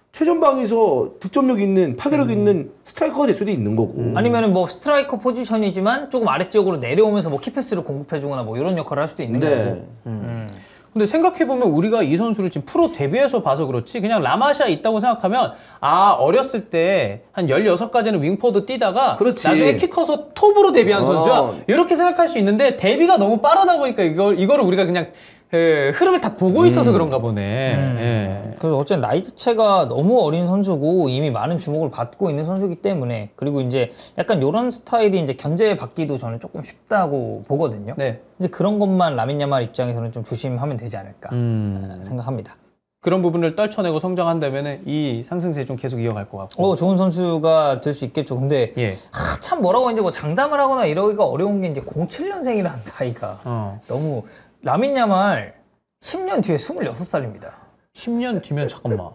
최전방에서 득점력 있는 파괴력 음. 있는 스트라이커가 될 수도 있는 거고. 음. 아니면은 뭐 스트라이커 포지션이지만 조금 아래쪽으로 내려오면서 뭐 키패스를 공급해주거나 뭐 이런 역할을 할 수도 있는 네. 거고. 음. 음. 근데 생각해보면 우리가 이 선수를 지금 프로 데뷔해서 봐서 그렇지 그냥 라마시아 있다고 생각하면 아 어렸을 때 한 열여섯까지는 윙포드 뛰다가 그렇지. 나중에 키 커서 톱으로 데뷔한 어. 선수야 이렇게 생각할 수 있는데 데뷔가 너무 빠르다 보니까 이걸, 이거를 우리가 그냥 예, 흐름을 다 보고 있어서 음. 그런가 보네. 음. 예. 그래서 어쨌든 나이 자체가 너무 어린 선수고 이미 많은 주목을 받고 있는 선수이기 때문에 그리고 이제 약간 이런 스타일이 이제 견제받기도 저는 조금 쉽다고 보거든요. 네. 이제 그런 것만 라민 야말 입장에서는 좀 조심하면 되지 않을까 음. 생각합니다. 그런 부분을 떨쳐내고 성장한다면 이 상승세 좀 계속 이어갈 것 같고. 어, 좋은 선수가 될 수 있겠죠. 근데 예. 하, 참 뭐라고 이제 뭐 장담을 하거나 이러기가 어려운 게 이제 공칠 년생이라는 나이가 어. 너무 라민 야말 십 년 뒤에 스물여섯 살입니다. 십 년 뒤면 잠깐만.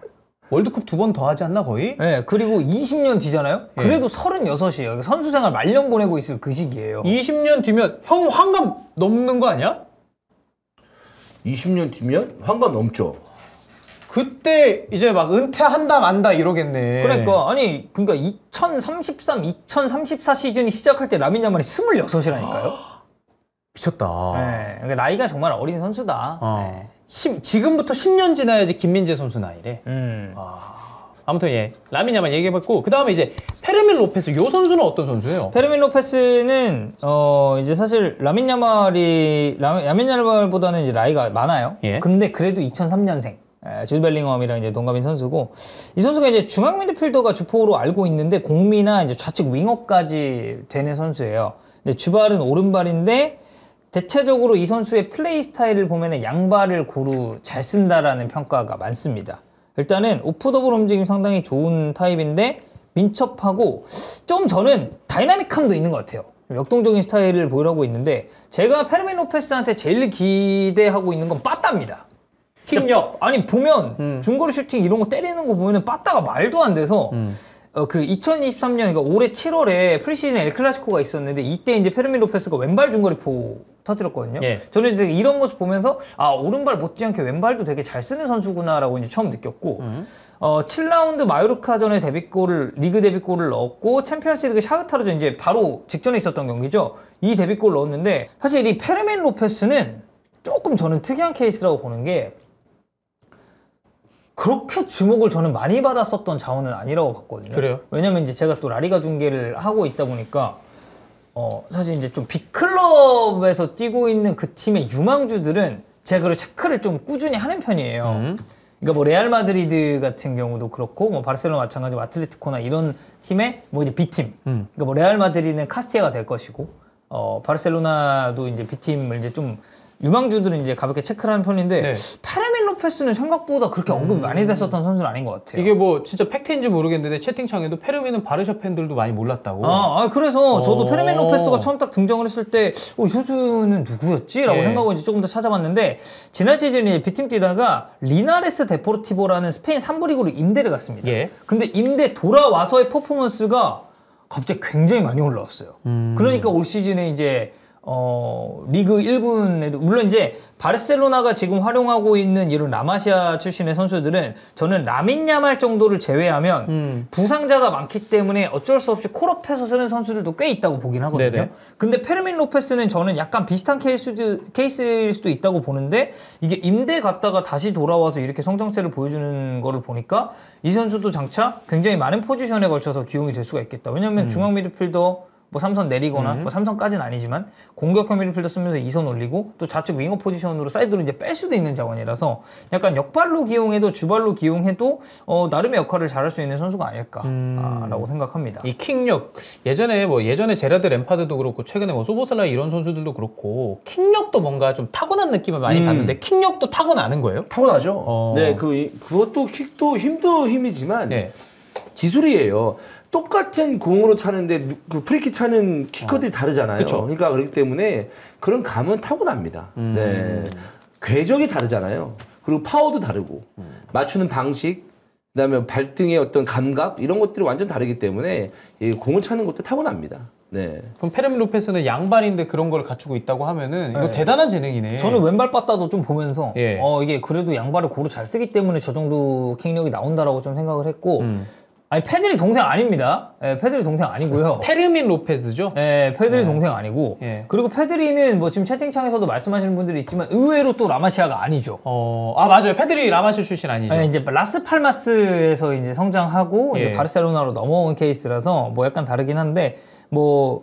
월드컵 두 번 더 하지 않나 거의? 네, 그리고 이십 년 뒤잖아요? 예. 그래도 서른여섯이에요. 선수 생활 말년 보내고 있을 그 시기예요. 이십 년 뒤면 형 환갑 넘는 거 아니야? 이십 년 뒤면 환갑 넘죠. 그때 이제 막 은퇴한다 만다 이러겠네. 그러니까 아니 그러니까 이천삼십삼, 이천삼십사 시즌이 시작할 때 라민 야말이 스물여섯이라니까요. 미쳤다. 네, 그러니까 나이가 정말 어린 선수다. 어. 네. 십, 지금부터 십 년 지나야지 김민재 선수 나이래. 음. 아무튼 예, 라민 야말 얘기해봤고 그 다음에 이제 페르민 로페스 요 선수는 어떤 선수예요? 페르민 로페스는 어 이제 사실 라민 야말이 라, 라민 야말보다는 이제 나이가 많아요. 예. 근데 그래도 이천삼 년생. 주드 벨링엄이랑 이제 동갑인 선수고 이 선수가 이제 중앙 미드필더가 주포로 알고 있는데 공미나 이제 좌측 윙어까지 되는 선수예요. 근데 주발은 오른발인데 대체적으로 이 선수의 플레이 스타일을 보면은 양발을 고루 잘 쓴다라는 평가가 많습니다. 일단은 오프 더블 움직임 상당히 좋은 타입인데 민첩하고 좀 저는 다이나믹함도 있는 것 같아요. 역동적인 스타일을 보이라고 있는데 제가 페르민 로페스한테 제일 기대하고 있는 건 빠따입니다. 킥력. 아니 보면 음. 중거리 슈팅 이런 거 때리는 거 보면은 빠따가 말도 안 돼서 음. 어, 그 이천이십삼 년 그러니까 올해 칠월에 프리시즌 엘 클라시코가 있었는데 이때 이제 페르민 로페스가 왼발 중거리포 터뜨렸거든요. 예. 저는 이제 이런 모습 보면서 아 오른발 못지않게 왼발도 되게 잘 쓰는 선수구나라고 이제 처음 느꼈고 음. 어, 칠 라운드 마요르카전에 데뷔골을 리그 데뷔골을 넣었고 챔피언스리그 샤흐타르전 이제 바로 직전에 있었던 경기죠. 이 데뷔골을 넣었는데 사실 이 페르민 로페스는 조금 저는 특이한 케이스라고 보는 게 그렇게 주목을 저는 많이 받았었던 자원은 아니라고 봤거든요. 그래요? 왜냐면 이제 제가 또 라리가 중계를 하고 있다 보니까 어 사실 이제 좀 빅클럽에서 뛰고 있는 그 팀의 유망주들은 제가 그 체크를 좀 꾸준히 하는 편이에요. 음. 그러니까 뭐 레알 마드리드 같은 경우도 그렇고 뭐 바르셀로나 마찬가지로 아틀레티코나 이런 팀의 뭐 이제 B팀. 음. 그러니까 뭐 레알 마드리드는 카스티아가 될 것이고 어 바르셀로나도 이제 B팀을 이제 좀 유망주들은 이제 가볍게 체크를 하는 편인데 네. 페르민 로페스는 생각보다 그렇게 언급이 많이 됐었던 선수는 아닌 것 같아요. 이게 뭐 진짜 팩트인지 모르겠는데 채팅창에도 페르민은 바르샤 팬들도 많이 몰랐다고. 아, 아, 그래서 저도 어. 페르민 로페스가 처음 딱 등장을 했을 때 어, 이 선수는 누구였지? 라고 예. 생각하고 이제 조금 더 찾아봤는데 지난 시즌에 B팀 뛰다가 리나레스 데포르티보라는 스페인 삼 부 리그로 임대를 갔습니다. 예. 근데 임대 돌아와서의 퍼포먼스가 갑자기 굉장히 많이 올라왔어요. 음. 그러니까 올 시즌에 이제 어, 리그 일 군에도 물론 이제 바르셀로나가 지금 활용하고 있는 이런 라마시아 출신의 선수들은 저는 라민 야말 정도를 제외하면 음. 부상자가 많기 때문에 어쩔 수 없이 콜업해서 쓰는 선수들도 꽤 있다고 보긴 하거든요. 네네. 근데 페르민 로페스는 저는 약간 비슷한 케이스도, 케이스일 수도 있다고 보는데 이게 임대 갔다가 다시 돌아와서 이렇게 성장세를 보여주는 거를 보니까 이 선수도 장차 굉장히 많은 포지션에 걸쳐서 기용이 될 수가 있겠다. 왜냐면 음. 중앙 미드필더 뭐 삼선 내리거나 음. 뭐 삼선까지는 아니지만 공격형 미드필더 쓰면서 이선 올리고 또 좌측 윙어 포지션으로 사이드로 이제 뺄 수도 있는 자원이라서 약간 역발로 기용해도 주발로 기용해도 어, 나름의 역할을 잘할 수 있는 선수가 아닐까라고 음. 생각합니다. 이 킥력 예전에 뭐 예전에 제라드 램파드도 그렇고 최근에 뭐 소보슬라 이런 선수들도 그렇고 킥력도 뭔가 좀 타고난 느낌을 많이 음. 받는데 킥력도 타고나는 거예요? 타고나죠. 어. 네, 그 그것도 킥도 힘도 힘이지만 네. 기술이에요. 똑같은 공으로 차는데 누- 그 프리킥 차는 키커들이 다르잖아요. 그쵸. 그러니까 그렇기 때문에 그런 감은 타고납니다. 음. 네. 궤적이 다르잖아요. 그리고 파워도 다르고 맞추는 방식, 그다음에 발등의 어떤 감각 이런 것들이 완전 다르기 때문에 이 공을 차는 것도 타고납니다. 네. 그럼 페르민 로페스는 양발인데 그런 걸 갖추고 있다고 하면은 이거 네. 대단한 재능이네. 저는 왼발 빠따도 좀 보면서 예. 어 이게 그래도 양발을 고루 잘 쓰기 때문에 저 정도 킥력이 나온다라고 좀 생각을 했고 음. 아니 페드리 동생 아닙니다. 예, 페드리 동생 아니고요. 페르민 로페스죠? 예, 페드리 동생 아니고 예. 그리고 페드리는 뭐 지금 채팅창에서도 말씀하시는 분들이 있지만 의외로 또 라마시아가 아니죠. 어, 아 맞아요. 페드리 라마시 출신 아니죠? 예, 이제 라스팔마스에서 이제 성장하고 예. 이제 바르셀로나로 넘어온 케이스라서 뭐 약간 다르긴 한데 뭐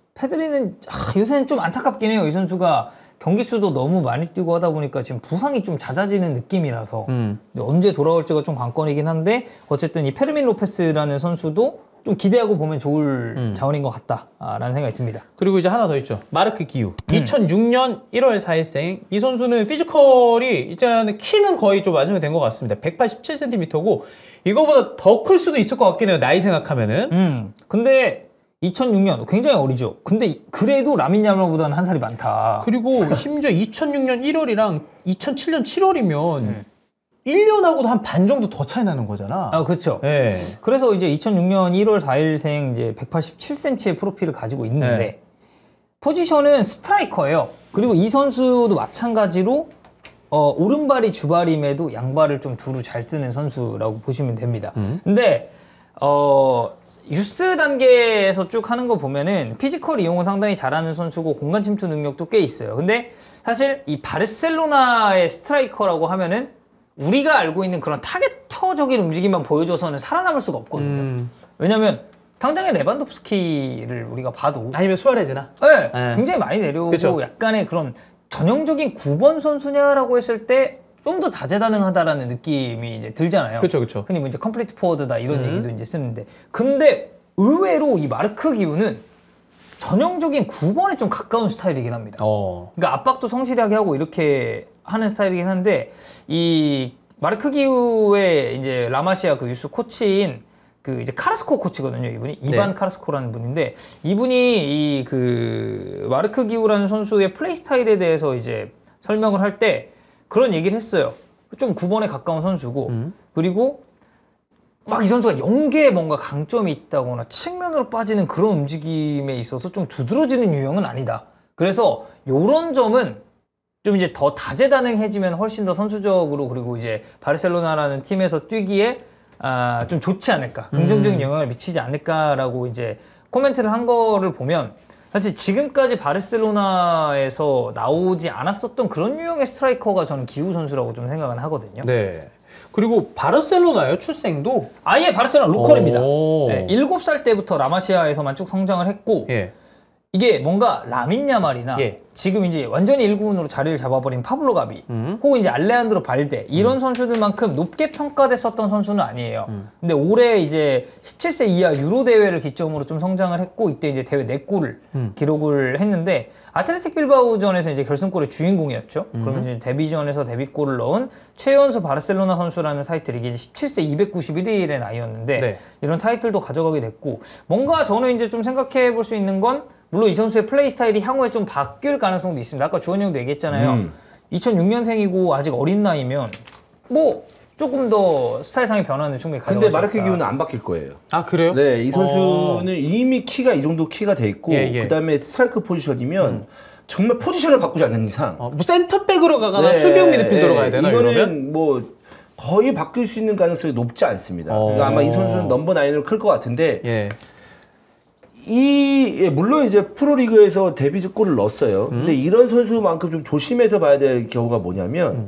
페드리는 아, 요새는 좀 안타깝긴 해요. 이 선수가 경기 수도 너무 많이 뛰고 하다 보니까 지금 부상이 좀 잦아지는 느낌이라서 음. 근데 언제 돌아올지가 좀 관건이긴 한데 어쨌든 이 페르민 로페스라는 선수도 좀 기대하고 보면 좋을 음. 자원인 것 같다라는 생각이 듭니다. 그리고 이제 하나 더 있죠. 마르크 기우. 음. 이천육 년 일월 사일생. 이 선수는 피지컬이 일단 키는 거의 좀 완성이 된 것 같습니다. 백팔십칠 센티미터고 이거보다 더 클 수도 있을 것 같긴 해요. 나이 생각하면은. 음, 근데 이천육 년 굉장히 어리죠. 근데 그래도 라민 야말보다는 한 살이 많다. 그리고 심지어 이천육 년 일월이랑 이천칠 년 칠월이면 음. 일 년하고도 한 반 정도 더 차이 나는 거잖아. 아, 그렇죠. 네. 그래서 이제 이천육 년 일월 사일생 이제 백팔십칠 센티미터의 프로필을 가지고 있는데 네. 포지션은 스트라이커예요. 그리고 이 선수도 마찬가지로 어, 오른발이 주발임에도 양발을 좀 두루 잘 쓰는 선수라고 보시면 됩니다. 음. 근데 어, 유스 단계에서 쭉 하는 거 보면은 피지컬 이용은 상당히 잘하는 선수고 공간 침투 능력도 꽤 있어요. 근데 사실 이 바르셀로나의 스트라이커라고 하면은 우리가 알고 있는 그런 타겟터적인 움직임만 보여줘서는 살아남을 수가 없거든요. 음. 왜냐면 당장의 레반도프스키를 우리가 봐도 아니면 수아레즈나. 네, 네. 굉장히 많이 내려오고 그쵸. 약간의 그런 전형적인 구 번 선수냐라고 했을 때 좀 더 다재다능하다라는 느낌이 이제 들잖아요. 그쵸, 그쵸. 흔히 뭐 이제 컴플리트 포워드다 이런 음. 얘기도 이제 쓰는데 근데 의외로 이 마르크 기우는 전형적인 구 번에 좀 가까운 스타일이긴 합니다. 어. 그러니까 압박도 성실하게 하고 이렇게 하는 스타일이긴 한데 이 마르크 기우의 이제 라마시아 그 유스 코치인 그 이제 카라스코 코치거든요. 이분이 이반 네. 카라스코라는 분인데 이분이 이 그 마르크 기우라는 선수의 플레이 스타일에 대해서 이제 설명을 할 때 그런 얘기를 했어요. 좀 구 번에 가까운 선수고 음. 그리고 막 이 선수가 연계에 뭔가 강점이 있다거나 측면으로 빠지는 그런 움직임에 있어서 좀 두드러지는 유형은 아니다. 그래서 요런 점은 좀 이제 더 다재다능해지면 훨씬 더 선수적으로 그리고 이제 바르셀로나라는 팀에서 뛰기에 아, 좀 좋지 않을까. 긍정적인 영향을 미치지 않을까라고 이제 코멘트를 한 거를 보면 사실 지금까지 바르셀로나에서 나오지 않았었던 그런 유형의 스트라이커가 저는 기우 선수라고 좀 생각은 하거든요. 네. 그리고 바르셀로나요 출생도. 아예 바르셀로나 로컬입니다. 오. 네, 일곱 살 때부터 라마시아에서만 쭉 성장을 했고 예. 이게 뭔가 라민 야말이나 예. 지금 이제 완전히 일 군으로 자리를 잡아버린 파블로 가비 음. 혹은 이제 알레한드로 발데 이런 선수들만큼 높게 평가됐었던 선수는 아니에요. 음. 근데 올해 이제 십칠 세 이하 유로 대회를 기점으로 좀 성장을 했고 이때 이제 대회 네 골을 음. 기록을 했는데 아틀레틱 빌바오전에서 이제 결승골의 주인공이었죠. 음. 그러면 이제 데뷔전에서 데뷔골을 넣은 최연소 바르셀로나 선수라는 타이틀이 이게 십칠 세 이백구십일 일의 나이였는데 네. 이런 타이틀도 가져가게 됐고 뭔가 저는 이제 좀 생각해 볼 수 있는 건 물론 이 선수의 플레이 스타일이 향후에 좀 바뀔 가능성도 있습니다. 아까 주원이 형도 얘기했잖아요. 음. 이천육 년생이고 아직 어린 나이면 뭐 조금 더 스타일상의 변화는 충분히 가능할 근데 수 마르크 있다. 기우는 안 바뀔 거예요. 아 그래요? 네, 이 선수는 어. 이미 키가 이 정도 키가 돼 있고 예, 예. 그다음에 스트라이크 포지션이면 음. 정말 포지션을 바꾸지 않는 이상 어, 뭐 센터백으로 가거나 네, 수비형 미드필더로 네, 가야 되나 이거는 이러면? 뭐 거의 바뀔 수 있는 가능성이 높지 않습니다. 어. 그러니까 아마 이 선수는 넘버 나인으로 클 것 같은데 예. 이 예, 물론 이제 프로리그에서 데뷔골을 넣었어요. 음. 근데 이런 선수만큼 좀 조심해서 봐야 될 경우가 뭐냐면 음.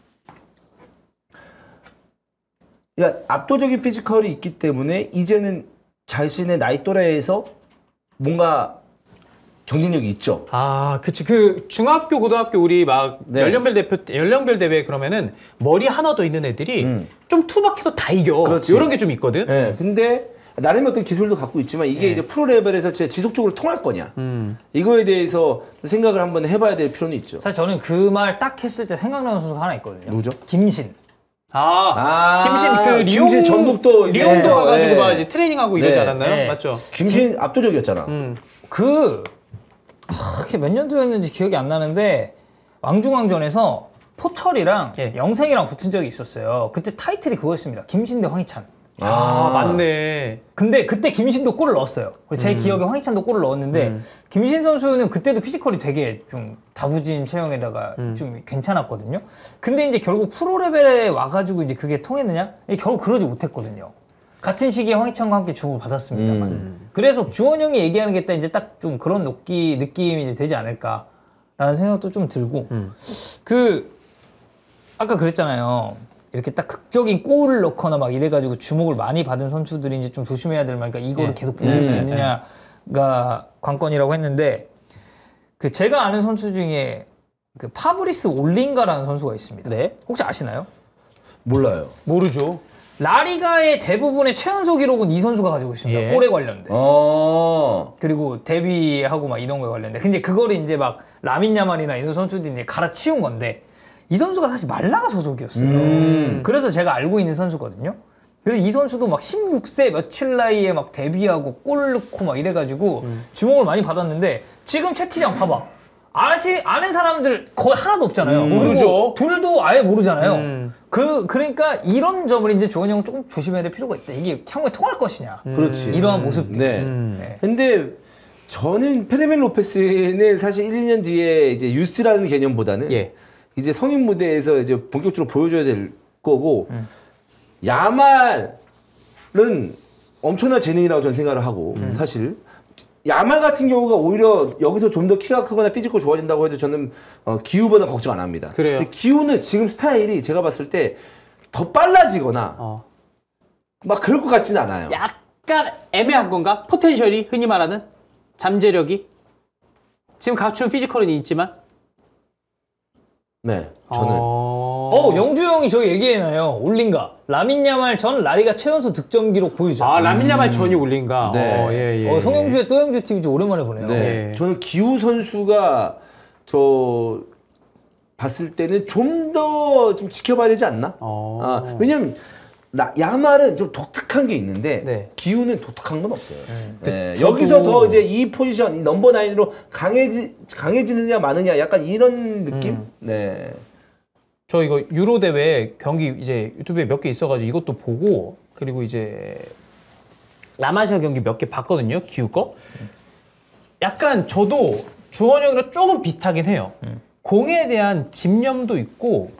그러니까 압도적인 피지컬이 있기 때문에 이제는 자신의 나이 또래에서 뭔가 경쟁력이 있죠. 아, 그치. 그 중학교, 고등학교 우리 막 네. 연령별 대표 연령별 대회 그러면은 머리 하나 더 있는 애들이 음. 좀 투박해도 다 이겨. 그렇지. 이런 게 좀 있거든. 네, 근데 나름의 어떤 기술도 갖고 있지만 이게 네. 이제 프로 레벨에서 진짜 지속적으로 통할 거냐 음. 이거에 대해서 생각을 한번 해봐야 될 필요는 있죠. 사실 저는 그 말 딱 했을 때 생각나는 선수가 하나 있거든요. 누구죠? 김신. 아, 아, 김신 그 리옹 김신 전북도 이제- 리옹도 네. 가가지고 네. 막 이제 트레이닝하고 이러지 네. 않았나요? 네. 맞죠? 김신 압도적이었잖아. 음. 그 아, 그게 몇 년도였는지 기억이 안 나는데 왕중왕전에서 포철이랑 예. 영생이랑 붙은 적이 있었어요. 그때 타이틀이 그거였습니다. 김신 대 황희찬. 아, 맞네. 근데 그때 김신도 골을 넣었어요. 제 기억에 황희찬도 골을 넣었는데 음. 김신 선수는 그때도 피지컬이 되게 좀 다부진 체형에다가 음. 좀 괜찮았거든요. 근데 이제 결국 프로 레벨에 와가지고 이제 그게 통했느냐? 결국 그러지 못했거든요. 같은 시기에 황희찬과 함께 주목을 받았습니다만. 음. 그래서 주원 형이 얘기하는 게 딱 이제 딱 좀 그런 느끼, 느낌이 이제 되지 않을까라는 생각도 좀 들고. 음. 그, 아까 그랬잖아요. 이렇게 딱 극적인 골을 넣거나 막 이래가지고 주목을 많이 받은 선수들이 이제 좀 조심해야 될 만큼 이거를 네. 계속 보여줄 수 음. 있느냐가 관건이라고 했는데 그 제가 아는 선수 중에 그 파브리스 올링가라는 선수가 있습니다. 네. 혹시 아시나요? 몰라요. 모르죠. 라리가의 대부분의 최연소 기록은 이 선수가 가지고 있습니다. 예. 골에 관련된. 어. 그리고 데뷔하고 막 이런 거에 관련된. 근데 그거를 이제 막 라민 야말이나 이런 선수들이 이제 갈아치운 건데 이 선수가 사실 말라가 소속이었어요. 음. 그래서 제가 알고 있는 선수거든요. 그래서 이 선수도 막 십육 세 며칠 나이에 막 데뷔하고 골 넣고 막 이래가지고 음. 주목을 많이 받았는데 지금 채티장 봐봐. 아시 아는 사람들 거의 하나도 없잖아요. 음, 그리고 모르죠. 둘도 아예 모르잖아요. 음. 그 그러니까 이런 점을 이제 조원이 형은 조금 조심해야 될 필요가 있다. 이게 향후에 통할 것이냐. 그렇지. 이러한 모습들. 네. 음. 네. 근데 저는 페르멘 로페스는 사실 일, 이 년 뒤에 이제 유스라는 개념보다는 예. 이제 성인 무대에서 이제 본격적으로 보여줘야 될 거고 음. 야말은 엄청난 재능이라고 저는 생각을 하고 음. 사실 야말 같은 경우가 오히려 여기서 좀 더 키가 크거나 피지컬 좋아진다고 해도 저는 어, 기우보다 걱정 안 합니다. 그래요. 근데 기우는 지금 스타일이 제가 봤을 때 더 빨라지거나 어. 막 그럴 것 같지는 않아요. 약간 애매한 건가? 포텐셜이 흔히 말하는 잠재력이 지금 갖춘 피지컬은 있지만 네, 저는 어, 어, 영주 형이 저기 얘기해놔요. 올린가. 라민 야말 전 라리가 최연소 득점 기록 보유자. 아 라민야말 전이 올린가? 네. 어, 예, 예. 어, 송영주의 또 영주 티비 좀 오랜만에 보네요. 네, 예. 저는 기우 선수가 저 봤을 때는 좀 더 좀 지켜봐야 되지 않나? 어. 아, 왜냐면 나, 야말은 좀 독특한 게 있는데 네. 기우는 독특한 건 없어요. 네, 저도- 여기서 더 이제 이 포지션, 이 넘버 나인으로 강해지, 강해지느냐 마느냐 약간 이런 느낌? 음. 네. 저 이거 유로 대회 경기 이제 유튜브에 몇 개 있어가지고 이것도 보고 그리고 이제 남아시아 경기 몇 개 봤거든요. 기우 거. 약간 저도 주원 형이랑 조금 비슷하긴 해요. 공에 대한 집념도 있고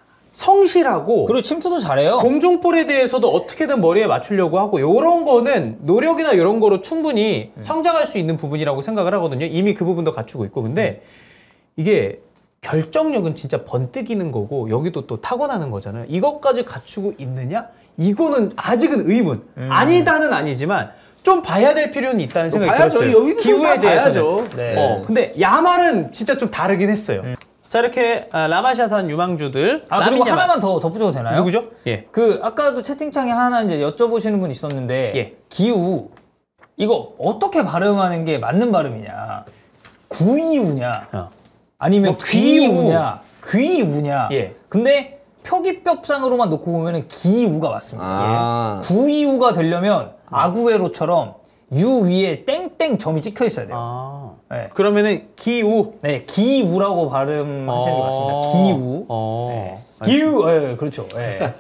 성실하고 그리고 침투도 잘해요. 공중볼에 대해서도 어떻게든 머리에 맞추려고 하고 이런 거는 노력이나 이런 거로 충분히 성장할 수 있는 부분이라고 생각을 하거든요. 이미 그 부분도 갖추고 있고 근데 이게 결정력은 진짜 번뜩이는 거고 여기도 또 타고나는 거잖아요. 이것까지 갖추고 있느냐? 이거는 아직은 의문. 아니다는 아니지만 좀 봐야 될 필요는 있다는 생각이 봐야죠. 들었어요. 여기도 기후에 다 대해서는. 봐야죠. 네. 어, 근데 야말은 진짜 좀 다르긴 했어요. 자 이렇게 아, 라마샤산 유망주들. 아, 그리고 라민 야말. 하나만 더 덧붙여도 되나요? 누구죠? 예. 그 아까도 채팅창에 하나 이제 여쭤보시는 분 있었는데 예. 기우 이거 어떻게 발음하는 게 맞는 발음이냐? 구이우냐? 어. 아니면 뭐 귀이우. 귀이우냐? 귀이우냐? 예. 근데 표기법상으로만 놓고 보면은 기우가 맞습니다. 아. 예. 구이우가 되려면 아구에로처럼 유 위에 땡땡 점이 찍혀 있어야 돼요. 아. 네. 그러면은 기우. 네, 기우라고 발음하시는 게 맞습니다. 기우. 어. 기우, 예, 그렇죠. 예.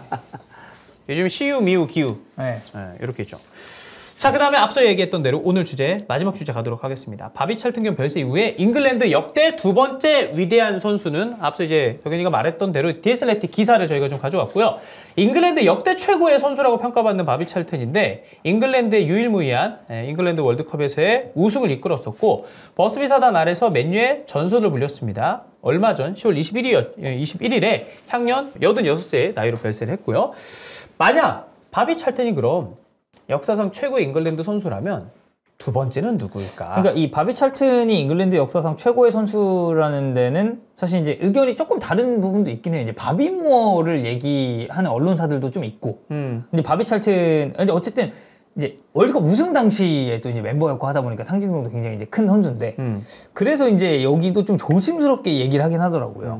요즘 시우, 미우, 기우. 예. 네, 이렇게 있죠. 자, 그 다음에 앞서 얘기했던 대로 오늘 주제, 마지막 주제 가도록 하겠습니다. 바비 찰튼견 별세 이후에 잉글랜드 역대 두 번째 위대한 선수는 앞서 이제 덕현이가 말했던 대로 디에스레티 기사를 저희가 좀 가져왔고요. 잉글랜드 역대 최고의 선수라고 평가받는 바비 찰튼인데 잉글랜드의 유일무이한 잉글랜드 월드컵에서의 우승을 이끌었었고 버스비 사단 아래서 맨유의 전설을 불렸습니다. 얼마 전 시월 이십일일에 향년 여든여섯 세의 나이로 별세를 했고요. 만약 바비 찰튼이 그럼 역사상 최고의 잉글랜드 선수라면 두 번째는 누구일까? 그러니까 이 바비 찰튼이 잉글랜드 역사상 최고의 선수라는 데는 사실 이제 의견이 조금 다른 부분도 있긴 해요. 이제 바비 무어를 얘기하는 언론사들도 좀 있고. 음. 근데 바비 찰튼 이제 어쨌든 이제 월드컵 우승 당시에 또 이제 멤버였고 하다 보니까 상징성도 굉장히 이제 큰 선수인데. 음. 그래서 이제 여기도 좀 조심스럽게 얘기를 하긴 하더라고요.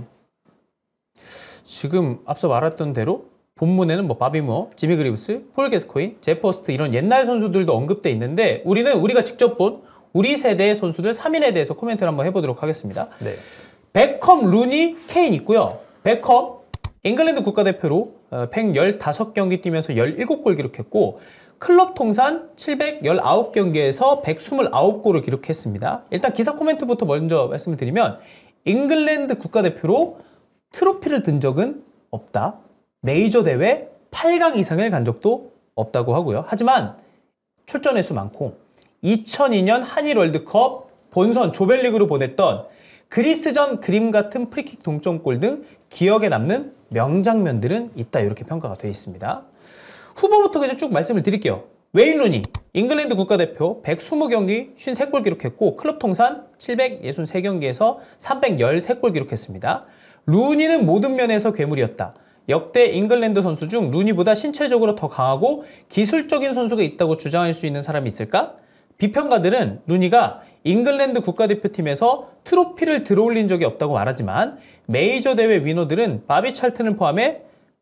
지금 앞서 말했던 대로 본문에는 뭐 바비 무어, 지미 그리브스, 폴 게스코인, 제퍼스트 이런 옛날 선수들도 언급돼 있는데 우리는 우리가 직접 본 우리 세대의 선수들 삼 인에 대해서 코멘트를 한번 해보도록 하겠습니다. 네. 베컴, 루니, 케인 있고요. 베컴, 잉글랜드 국가대표로 백십오 경기 뛰면서 열일곱 골 기록했고 클럽 통산 칠백십구 경기에서 백이십구 골을 기록했습니다. 일단 기사 코멘트부터 먼저 말씀을 드리면 잉글랜드 국가대표로 트로피를 든 적은 없다. 메이저 대회 팔 강 이상을 간 적도 없다고 하고요. 하지만 출전 횟수 많고 이천이 년 한일 월드컵 본선 조별리그로 보냈던 그리스전 그림 같은 프리킥 동점골 등 기억에 남는 명장면들은 있다 이렇게 평가가 되어 있습니다. 후보부터 그냥 쭉 말씀을 드릴게요. 웨인 루니, 잉글랜드 국가대표 백이십 경기 오십삼 골 기록했고 클럽 통산 칠백육십삼 경기에서 삼백십삼 골 기록했습니다. 루니는 모든 면에서 괴물이었다. 역대 잉글랜드 선수 중 루니보다 신체적으로 더 강하고 기술적인 선수가 있다고 주장할 수 있는 사람이 있을까? 비평가들은 루니가 잉글랜드 국가대표팀에서 트로피를 들어올린 적이 없다고 말하지만 메이저 대회 위너들은 바비 찰튼을 포함해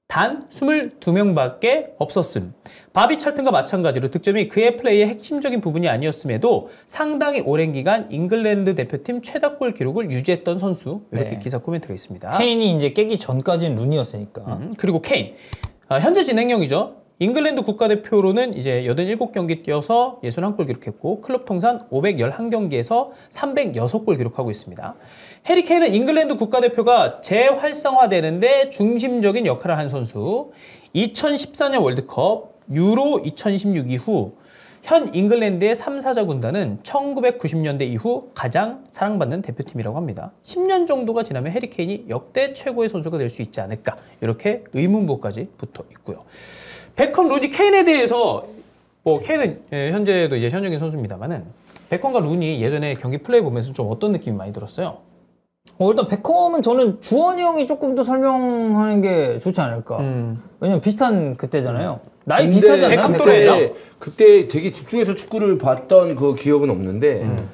단 이십이 명밖에 없었음. 바비 찰튼과 마찬가지로 득점이 그의 플레이의 핵심적인 부분이 아니었음에도 상당히 오랜 기간 잉글랜드 대표팀 최다골 기록을 유지했던 선수. 이렇게 네. 기사 코멘트가 있습니다. 케인이 이제 깨기 전까지는 룬이었으니까. 음, 그리고 케인. 아, 현재 진행형이죠. 잉글랜드 국가대표로는 이제 팔십칠 경기 뛰어서 육십일 골 기록했고 클럽 통산 오백십일 경기에서 삼백육 골 기록하고 있습니다. 해리 케인은 잉글랜드 국가대표가 재활성화되는데 중심적인 역할을 한 선수. 이천십사 년 월드컵, 유로 이천십육 이후 현 잉글랜드의 삼 사자 군단은 천구백구십 년대 이후 가장 사랑받는 대표팀이라고 합니다. 십 년 정도가 지나면 해리 케인이 역대 최고의 선수가 될 수 있지 않을까, 이렇게 의문부까지 붙어 있고요. 베컴, 루니, 케인에 대해서 뭐 케인은 예, 현재도 이제 현역인 선수입니다만은 베컴과 루니 예전에 경기 플레이 보면서 좀 어떤 느낌이 많이 들었어요? 어, 일단 베컴은 저는 주원이 형이 조금 더 설명하는 게 좋지 않을까. 음. 왜냐면 비슷한 그때잖아요. 나이 근데 비슷하지 않나? 베컴 베컴이랑? 또래죠? 그때 되게 집중해서 축구를 봤던 그 기억은 없는데 음.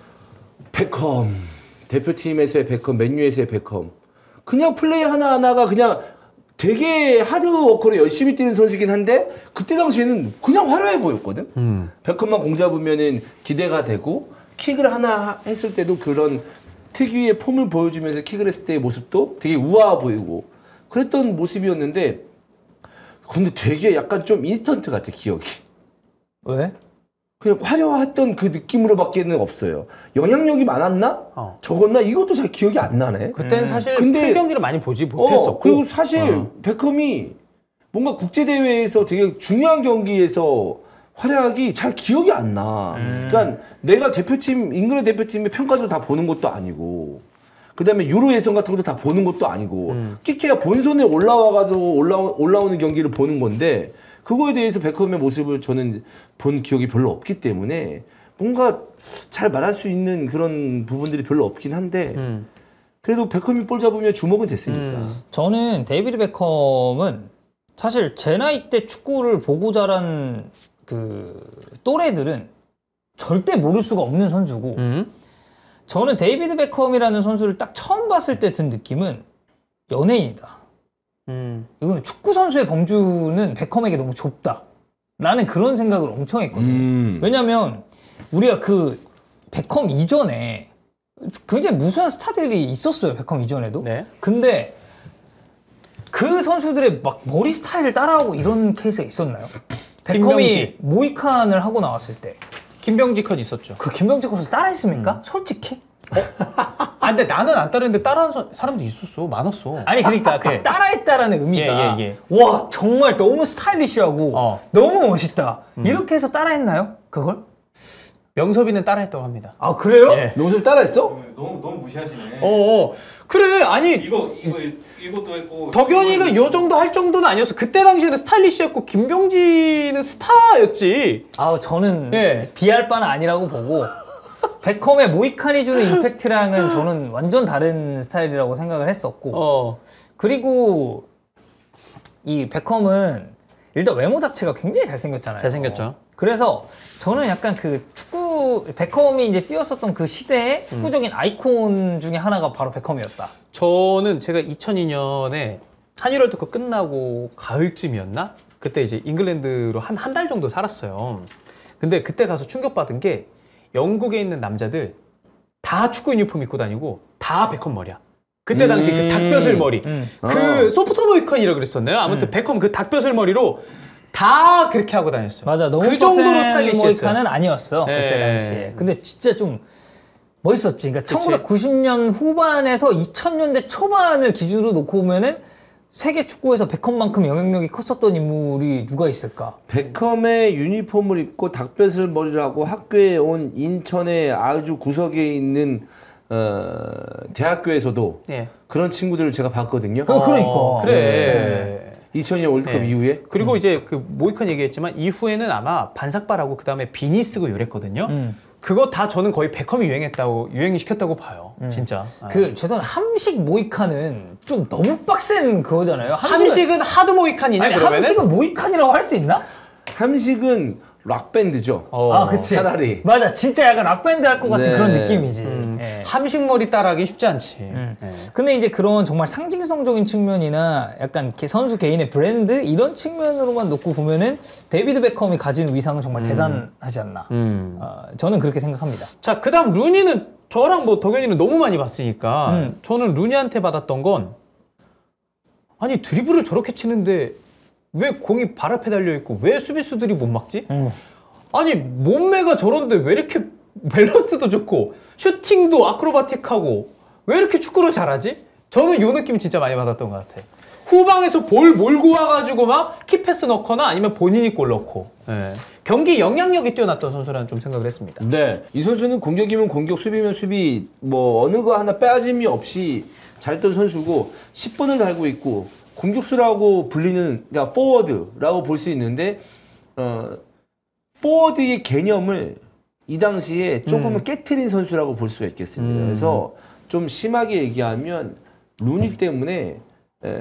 베컴 대표팀에서의 베컴, 맨유에서의 베컴 그냥 플레이 하나하나가 그냥 되게 하드워커로 열심히 뛰는 선수이긴 한데 그때 당시에는 그냥 화려해 보였거든. 음. 베컴만 공 잡으면은 기대가 되고 킥을 하나 했을 때도 그런 특유의 폼을 보여주면서 킥을 했을 때의 모습도 되게 우아해 보이고 그랬던 모습이었는데 근데 되게 약간 좀 인스턴트 같아 기억이. 왜? 그냥 화려했던 그 느낌으로밖에는 없어요. 영향력이 많았나? 어. 적었나? 이것도 잘 기억이 안 나네. 그때는 사실 근데- 풀 경기를 많이 보지 어, 못했었고. 그리고 사실 어. 베컴이 뭔가 국제대회에서 되게 중요한 경기에서 활약이 잘 기억이 안 나. 음. 그러니까 내가 대표팀, 잉글랜드 대표팀의 평가를 다 보는 것도 아니고, 그 다음에 유로 예선 같은 것도 다 보는 것도 아니고, 음. 키케가 본선에 올라와가서 올라오, 올라오는 경기를 보는 건데, 그거에 대해서 베컴의 모습을 저는 본 기억이 별로 없기 때문에, 뭔가 잘 말할 수 있는 그런 부분들이 별로 없긴 한데, 음. 그래도 베컴이 볼 잡으면 주목은 됐으니까. 음. 저는 데이비드 베컴은 사실 제 나이 때 축구를 보고 자란 그 또래들은 절대 모를 수가 없는 선수고 음. 저는 데이비드 베컴이라는 선수를 딱 처음 봤을 때 든 느낌은 연예인이다. 음. 이거는 축구 선수의 범주는 베컴에게 너무 좁다. 라는 그런 생각을 엄청 했거든요. 음. 왜냐면 우리가 그 베컴 이전에 굉장히 무수한 스타들이 있었어요. 베컴 이전에도. 네. 근데 그 선수들의 막 머리 스타일을 따라하고 이런 케이스가 있었나요? 베컴이 김병지. 모이칸을 하고 나왔을 때 그 김병지 컷 있었죠. 김병지 컷을 따라했습니까? 음. 솔직히? 아, 근데 나는 안 따르는데 따라하는 사- 사람도 있었어. 많았어. 아니 그러니까 그 예. 따라했다라는 의미가 예, 예, 예. 와 정말 너무 스타일리시하고 어. 너무 멋있다. 이렇게 해서 따라했나요? 그걸? 명섭이는 따라했다고 합니다. 아 그래요? 예. 명섭 따라했어? 너무 너무 무시하시네. 어, 어. 그래. 아니, 이거 이거 이것도 했고. 덕현이가 요 정도 할 정도는 아니었어. 그때 당시에는 스타일리시했고 김병지는 스타였지. 아 저는 예. 비할 바는 아니라고 보고 베컴의 모이칸이 주는 임팩트랑은 저는 완전 다른 스타일이라고 생각을 했었고 어. 그리고 이 베컴은 일단 외모 자체가 굉장히 잘생겼잖아요. 잘생겼죠. 그래서 저는 약간 그 축구 베컴이 이제 뛰었었던 그 시대의 축구적인 아이콘 중에 하나가 바로 베컴이었다. 저는 제가 이천이 년에 한일 월드컵 끝나고 가을쯤이었나? 그때 이제 잉글랜드로 한 한 달 정도 살았어요. 근데 그때 가서 충격받은 게 영국에 있는 남자들 다 축구 유니폼 입고 다니고 다 베컴 머리야. 그때 당시 그 음. 닭벼슬 머리. 음. 그 소프트 모이컨이라고 그랬었나요? 아무튼 베컴 그 닭벼슬 머리로 다 그렇게 하고 다녔어요. 맞아, 너무 그 정도로 빡센 스타일리시했어요. 모이칸은 아니었어 네. 그때 당시에. 근데 진짜 좀 멋있었지. 그러니까 그치. 천구백구십 년 후반에서 이천 년대 초반을 기준으로 놓고 보면은 세계 축구에서 베컴만큼 영향력이 컸었던 인물이 누가 있을까? 베컴의 유니폼을 입고 닭벼슬 머리라고 학교에 온 인천의 아주 구석에 있는 어, 대학교에서도 예. 그런 친구들을 제가 봤거든요. 어, 그러니까. 어, 그래. 이천 년 월드컵 네. 이후에. 그리고 이제 그 모이컨 얘기했지만 이후에는 아마 반삭발하고 그 다음에 비니 쓰고 요랬거든요. 음. 그거 다 저는 거의 베컴이 유행했다고 유행시켰다고 봐요. 진짜. 그 죄송한 함식 모이칸은 좀 너무 빡센 그거잖아요. 함식은 하드 모이칸이냐 아니 그러면은? 함식은 모이칸이라고 할 수 있나? 함식은 락밴드죠. 어. 아, 그치. 차라리. 맞아. 진짜 약간 락밴드 할 것 같은 네. 그런 느낌이지. 음, 예. 함식머리 따라하기 쉽지 않지. 음. 예. 근데 이제 그런 정말 상징성적인 측면이나 약간 이렇게 선수 개인의 브랜드 이런 측면으로만 놓고 보면은 데이비드 베컴이 가진 위상은 정말 대단하지 않나. 음. 어, 저는 그렇게 생각합니다. 자, 그다음 루니는 저랑 뭐 덕현이는 너무 많이 봤으니까 음. 저는 루니한테 받았던 건 아니 드리블을 저렇게 치는데 왜 공이 발 앞에 달려 있고 왜 수비수들이 못 막지? 음. 아니 몸매가 저런데 왜 이렇게 밸런스도 좋고 슈팅도 아크로바틱하고 왜 이렇게 축구를 잘하지? 저는 요 느낌 진짜 많이 받았던 것 같아요. 후방에서 볼 몰고 와가지고 막 키패스 넣거나 아니면 본인이 골 넣고 예. 경기 영향력이 뛰어났던 선수라는 좀 생각을 했습니다. 네. 이 선수는 공격이면 공격, 수비면 수비, 뭐 어느 거 하나 빠짐이 없이 잘했던 선수고 십 번을 달고 있고 공격수라고 불리는, 그러니까 포워드라고 볼 수 있는데 어, 포워드의 개념을 이 당시에 조금은 음. 깨트린 선수라고 볼 수가 있겠습니다. 음. 그래서 좀 심하게 얘기하면 루니 때문에 에,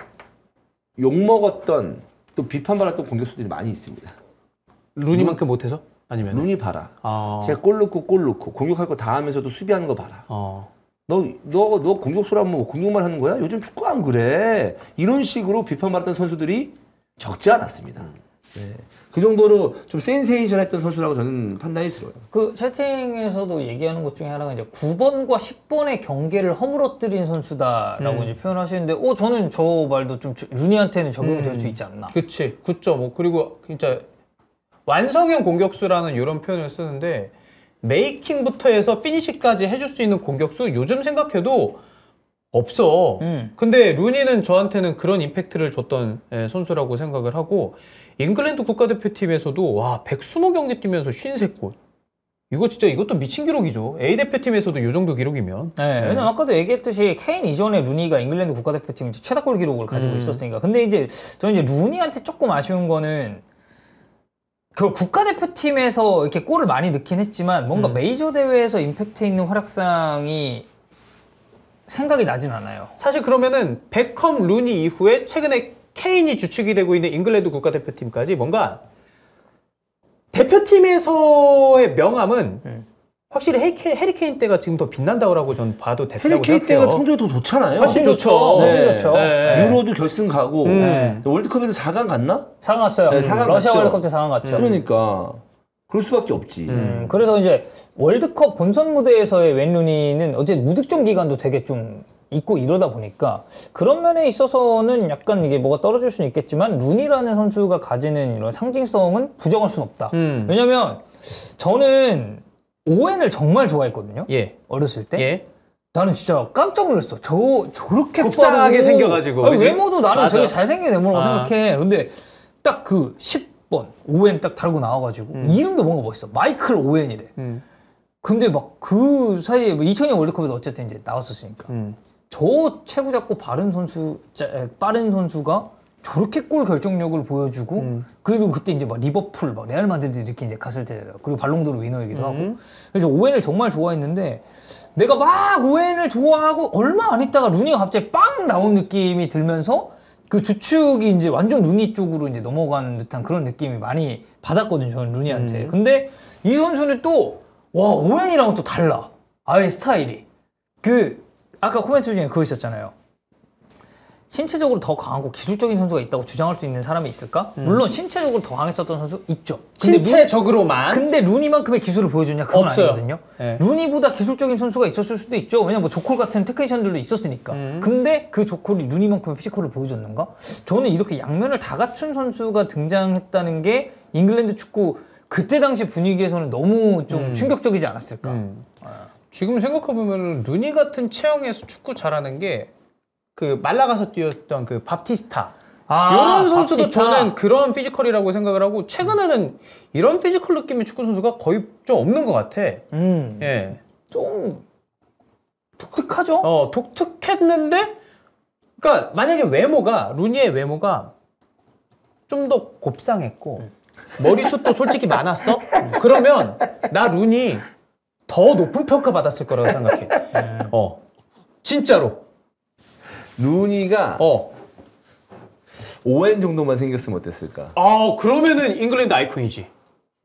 욕먹었던 또 비판받았던 공격수들이 많이 있습니다. 루니만큼 못해서? 아니면? 루니 봐라. 아. 제가 골 넣고 골 넣고 공격할 거 다 하면서도 수비하는 거 봐라. 어. 너, 너, 너 공격수라면 뭐 공격만 하는 거야? 요즘 축구 안 그래. 이런 식으로 비판받았던 선수들이 적지 않았습니다. 네. 그 정도로 좀 센세이션 했던 선수라고 저는 판단이 들어요. 그 채팅에서도 얘기하는 것 중에 하나가 이제 구 번과 십 번의 경계를 허물어뜨린 선수다라고 음. 이제 표현하시는데, 어 저는 저 말도 좀 루니한테는 적용이 될 수 음. 있지 않나. 그치. 구 점 오. 그리고 진짜 완성형 공격수라는 이런 표현을 쓰는데 메이킹부터 해서 피니시까지 해줄 수 있는 공격수 요즘 생각해도 없어. 음. 근데 루니는 저한테는 그런 임팩트를 줬던 예, 선수라고 생각을 하고 잉글랜드 국가대표팀에서도 와 백이십 경기 뛰면서 오십삼 골. 이거 진짜 이것도 미친 기록이죠. A대표팀에서도 이 정도 기록이면. 네, 왜냐면 아까도 얘기했듯이 케인 이전에 루니가 잉글랜드 국가대표팀 최다골 기록을 가지고 음. 있었으니까. 근데 이제 저는 이제 루니한테 조금 아쉬운 거는 그 국가대표팀에서 이렇게 골을 많이 넣긴 했지만 뭔가 음. 메이저 대회에서 임팩트 있는 활약상이 생각이 나진 않아요. 사실 그러면은 베컴, 루니 이후에 최근에 케인이 주축이 되고 있는 잉글랜드 국가대표팀까지 뭔가 대표팀에서의 명함은 음. 확실히 해리케인, 해리케인 때가 지금 더 빛난다고 전 봐도 됐다고 해리케인 생각해요. 때가 성적이 더 좋잖아요. 훨씬 좋죠. 훨씬 네. 좋죠. 네. 유로도 결승 가고 음. 월드컵에서 사 강 갔나? 사 강 갔어요. 네, 사 강 러시아 갔죠. 월드컵 때 사 강 갔죠. 그러니까 그럴 수밖에 없지. 음, 그래서 이제 월드컵 본선 무대에서의 웬 루니는 어제 무득점 기간도 되게 좀 있고 이러다 보니까 그런 면에 있어서는 약간 이게 뭐가 떨어질 수는 있겠지만 루니라는 선수가 가지는 이런 상징성은 부정할 수는 없다. 음. 왜냐면 저는 오웬을 정말 좋아했거든요. 예. 어렸을 때. 예. 나는 진짜 깜짝 놀랐어. 저 저렇게 곱상하게 빠르고. 생겨가지고, 아니, 그치? 외모도 나는 맞아. 되게 잘생긴 외모라고 아. 생각해. 근데 딱 그 십 번 오웬 딱 달고 나와가지고 이름도 뭔가 멋있어. 마이클 오웬이래. 음. 근데 막 그 사이에 뭐 이천 년 월드컵에도 어쨌든 이제 나왔었으니까 음. 저 체구 잡고 빠른 선수 짜- 에, 빠른 선수가 저렇게 골 결정력을 보여주고 음. 그리고 그때 이제 막 리버풀, 막 레알 마드리드 이렇게 이제 갔을 때잖아요. 그리고 발롱도르 위너이기도 하고. 음. 그래서 오웬을 정말 좋아했는데 내가 막 오웬을 좋아하고 얼마 안 있다가 루니가 갑자기 빵 나온 느낌이 들면서 그 주축이 이제 완전 루니 쪽으로 이제 넘어간 듯한 그런 느낌이 많이 받았거든요. 저는 루니한테. 음. 근데 이 선수는 또 와 오웬이랑은 또 달라. 아예 스타일이. 그 아까 코멘트 중에 그거 있었잖아요. 신체적으로 더 강하고 기술적인 선수가 있다고 주장할 수 있는 사람이 있을까? 물론 신체적으로 더 강했었던 선수 있죠. 근데 루- 신체적으로만. 근데 루니만큼의 기술을 보여주냐? 그건 없어요. 아니거든요. 네. 루니보다 기술적인 선수가 있었을 수도 있죠. 왜냐면 뭐 조콜 같은 테크니션들도 있었으니까. 음. 근데 그 조콜이 루니만큼의 피지컬을 보여줬는가? 저는 이렇게 양면을 다 갖춘 선수가 등장했다는 게 잉글랜드 축구 그때 당시 분위기에서는 너무 좀 음. 충격적이지 않았을까? 음. 지금 생각해보면 루니 같은 체형에서 축구 잘하는 게 그 말라가서 뛰었던 그 밥티스타 아, 이런 선수도 밥티스타. 저는 그런 피지컬이라고 생각을 하고 최근에는 이런 피지컬 느낌의 축구 선수가 거의 좀 없는 것 같아. 음, 예. 좀 독특하죠? 어 독특했는데, 그러니까 만약에 외모가 루니의 외모가 좀 더 곱상했고 머리숱도 솔직히 많았어. 그러면 나 루니 더 높은 평가 받았을 거라고 생각해. 어 진짜로. 루니가 어. 오웬 정도만 생겼으면 어땠을까? 아 그러면은 잉글랜드 아이콘이지.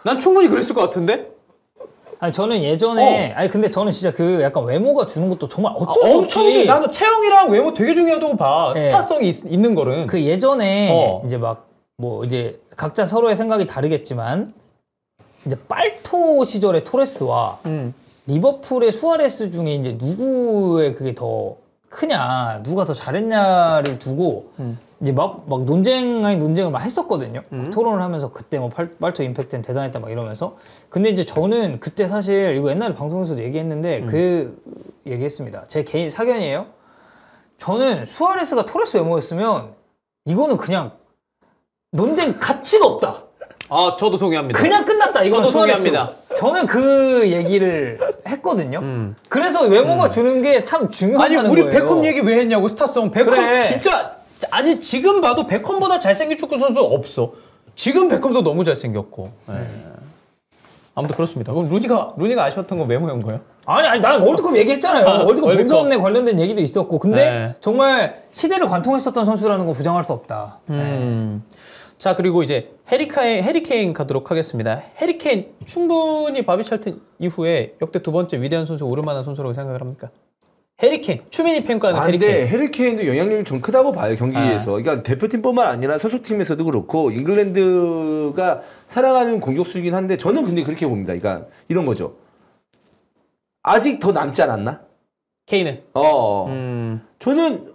난 충분히 그랬을 것 같은데? 아니 저는 예전에 아니 근데 저는 진짜 그 약간 외모가 주는 것도 정말 어쩔 아, 수 엄청 없이 중 나는 체형이랑 외모 되게 중요하다고 봐. 네. 스타성이 있, 있는 거는. 그 예전에 어. 이제 막 뭐 이제 각자 서로의 생각이 다르겠지만 이제 빨토 시절의 토레스와 음. 리버풀의 수아레스 중에 이제 누구의 그게 더 크냐, 누가 더 잘했냐를 두고 음. 이제 막, 막 논쟁 아닌 논쟁을 막 했었거든요. 음. 토론을 하면서 그때 뭐 팔, 빨토 임팩트는 대단했다 막 이러면서. 근데 이제 저는 그때 사실 이거 옛날에 방송에서도 얘기했는데 음. 그 얘기했습니다. 제 개인 사견이에요. 저는 수아레스가 토레스 외모였으면 이거는 그냥 논쟁 가치가 없다. 아, 저도 동의합니다. 그냥 끝났다. 이건 저도 수아레스. 동의합니다. 저는 그 얘기를 했거든요. 음. 그래서 외모가 주는 게 참 아니, 중요하다는 우리 거예요. 베컴 얘기 왜 했냐고, 스타성. 베컴 그래. 진짜, 아니, 지금 봐도 베컴보다 잘생긴 축구 선수 없어. 지금 베컴도 너무 잘생겼고. 네. 아무튼 그렇습니다. 그럼 루니가, 루니가 아쉬웠던 건 외모인 거예요? 아니, 아니, 난 월드컵 얘기했잖아요. 아, 월드컵 월드컵. 본전에 관련된 얘기도 있었고. 근데 네. 정말 시대를 관통했었던 선수라는 거 부정할 수 없다. 음. 자, 그리고 이제 해리카인, 해리케인 가도록 하겠습니다. 해리케인 충분히 바비 찰튼 이후에 역대 두 번째 위대한 선수, 오르만한 선수라고 생각을 합니까? 해리케인, 추민이 평가하는 아, 해리케인. 근데 해리케인도 영향력이 좀 크다고 봐요, 경기에서. 그러니까 대표팀뿐만 아니라 소속팀에서도 그렇고 잉글랜드가 사랑하는 공격수이긴 한데 저는 근데 그렇게 봅니다. 그러니까 이런 거죠. 아직 더 남지 않았나? 케인은. 어. 음. 저는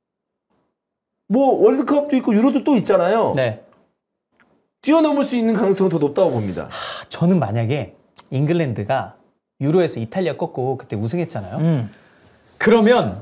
뭐 월드컵도 있고 유로도 또 있잖아요. 네. 뛰어넘을 수 있는 가능성은 더 높다고 봅니다. 하, 저는 만약에 잉글랜드가 유로에서 이탈리아 꺾고 그때 우승했잖아요. 음. 그러면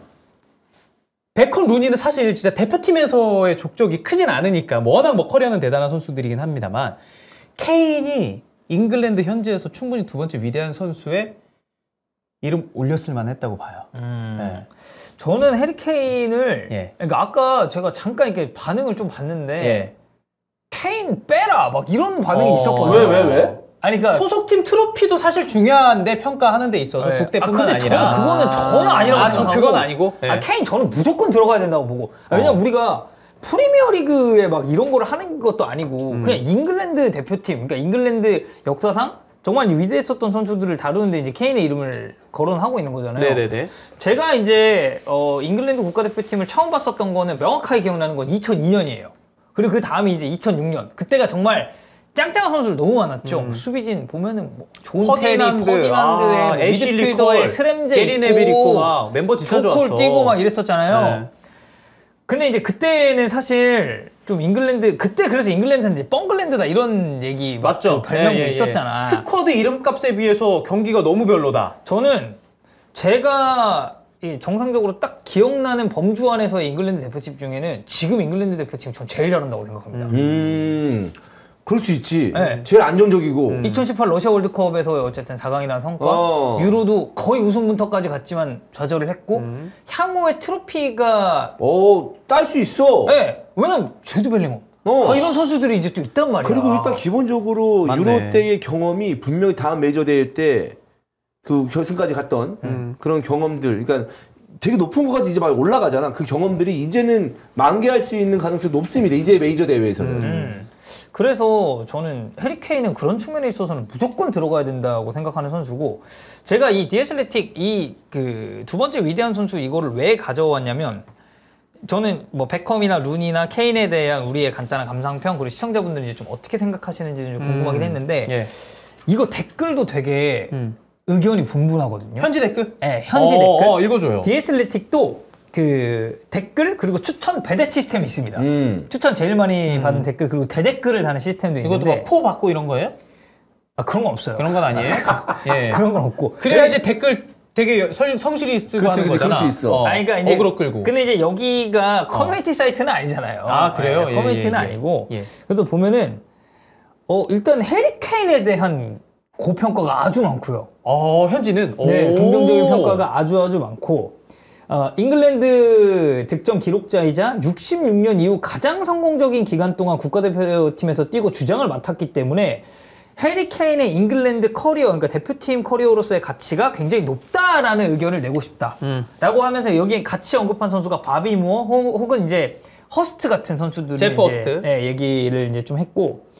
베컨 루니는 사실 진짜 대표팀에서의 족적이 크진 않으니까 뭐 워낙 뭐 커리어는 대단한 선수들이긴 합니다만 케인이 잉글랜드 현지에서 충분히 두 번째 위대한 선수의 이름 올렸을 만했다고 봐요. 음. 네. 저는 해리케인을 예. 그러니까 아까 제가 잠깐 이렇게 반응을 좀 봤는데 예. 케인 빼라 막 이런 반응이 어. 있었거든요. 왜, 왜, 왜? 아니 그러니까 소속팀 트로피도 사실 중요한데 평가하는 데 있어서 네. 국대뿐만 아, 근데 아니라 저는 그거는 전혀 아니라고 아, 전 생각하고. 그건 아니고. 네. 아, 케인 저는 무조건 들어가야 된다고 보고. 아, 왜냐면 어. 우리가 프리미어리그에 막 이런 거를 하는 것도 아니고 음. 그냥 잉글랜드 대표팀, 그러니까 잉글랜드 역사상 정말 위대했었던 선수들을 다루는데 이제 케인의 이름을 거론하고 있는 거잖아요. 네네네. 제가 이제 어, 잉글랜드 국가대표팀을 처음 봤었던 거는 명확하게 기억나는 건 이천이 년이에요. 그리고 그 다음이 이제 이천육 년. 그때가 정말 짱짱한 선수들 너무 많았죠. 음. 수비진 보면은 뭐 존 퍼디난드, 테리, 퍼디난드에 아, 뭐 애슐리 미드필더에 콜, 스램제 게리 있고, 네빌 있고 막 멤버 진짜 조콜 좋았어. 뛰고 막 이랬었잖아요. 네. 근데 이제 그때는 사실 좀 잉글랜드 그때 그래서 잉글랜드는 이제 뻥글랜드다 이런 얘기 막 맞죠. 그 별명도 예, 예, 예. 있었잖아. 스쿼드 이름값에 비해서 경기가 너무 별로다. 저는 제가 이 정상적으로 딱 기억나는 범주 안에서의 잉글랜드 대표팀 중에는 지금 잉글랜드 대표팀이 전 제일 잘한다고 생각합니다. 음, 그럴 수 있지. 네. 제일 안정적이고. 이천십팔 러시아 월드컵에서 어쨌든 사 강이라는 성과, 어. 유로도 거의 우승문턱까지 갔지만 좌절을 했고 음. 향후에 트로피가 어, 딸 수 있어. 네, 왜냐면 제드 벨링엄 어. 아, 이런 선수들이 이제 또 있단 말이야. 그리고 일단 기본적으로 맞네. 유로 때의 경험이 분명히 다음 메이저 대회 때 그 결승까지 갔던 음. 그런 경험들, 그러니까 되게 높은 것까지 이제 막 올라가잖아. 그 경험들이 이제는 만개할 수 있는 가능성이 높습니다. 이제 메이저 대회에서는. 음. 그래서 저는 해리케인은 그런 측면에 있어서는 무조건 들어가야 된다고 생각하는 선수고, 제가 이 디에슬레틱 이 그 두 번째 위대한 선수 이거를 왜 가져왔냐면, 저는 뭐 베컴이나 루니나 케인에 대한 우리의 간단한 감상평, 그리고 시청자분들이 이제 좀 어떻게 생각하시는지 좀 궁금하긴 했는데, 예. 이거 댓글도 되게 음. 의견이 분분하거든요. 현지 댓글? 네, 현지 어, 댓글. 어, 읽어줘요. 디에슬레틱도 그 댓글 그리고 추천 배대 시스템이 있습니다. 음. 추천 제일 많이 받은 댓글 그리고 대댓글을 다는 시스템도 이것도 있는데 막 포 받고 이런 거예요? 아, 그런 건 없어요. 그런 건 아니에요? 예. 그런 건 없고. 그래야 이제 댓글 되게 설, 성실히 쓰고 그치, 하는 그치, 거잖아. 그럴 수 있어. 어, 아니, 그러니까 이제 어그로 끌고. 근데 이제 여기가 커뮤니티 사이트는 아니잖아요. 아, 그래요? 네, 예, 커뮤니티는 예, 예. 아니고. 예. 그래서 보면은 어 일단 해리케인에 대한 고평가가 아주 많고요. 어, 현지는? 네, 오. 긍정적인 평가가 아주 아주 많고, 어, 잉글랜드 득점 기록자이자 육십육 년 이후 가장 성공적인 기간 동안 국가대표팀에서 뛰고 주장을 맡았기 때문에 해리케인의 잉글랜드 커리어, 그러니까 대표팀 커리어로서의 가치가 굉장히 높다라는 의견을 내고 싶다. 음. 라고 하면서 여기에 같이 언급한 선수가 바비 무어 혹- 혹은 이제 허스트 같은 선수들을 제프 이제, 허스트. 네, 얘기를 이제 좀 했고,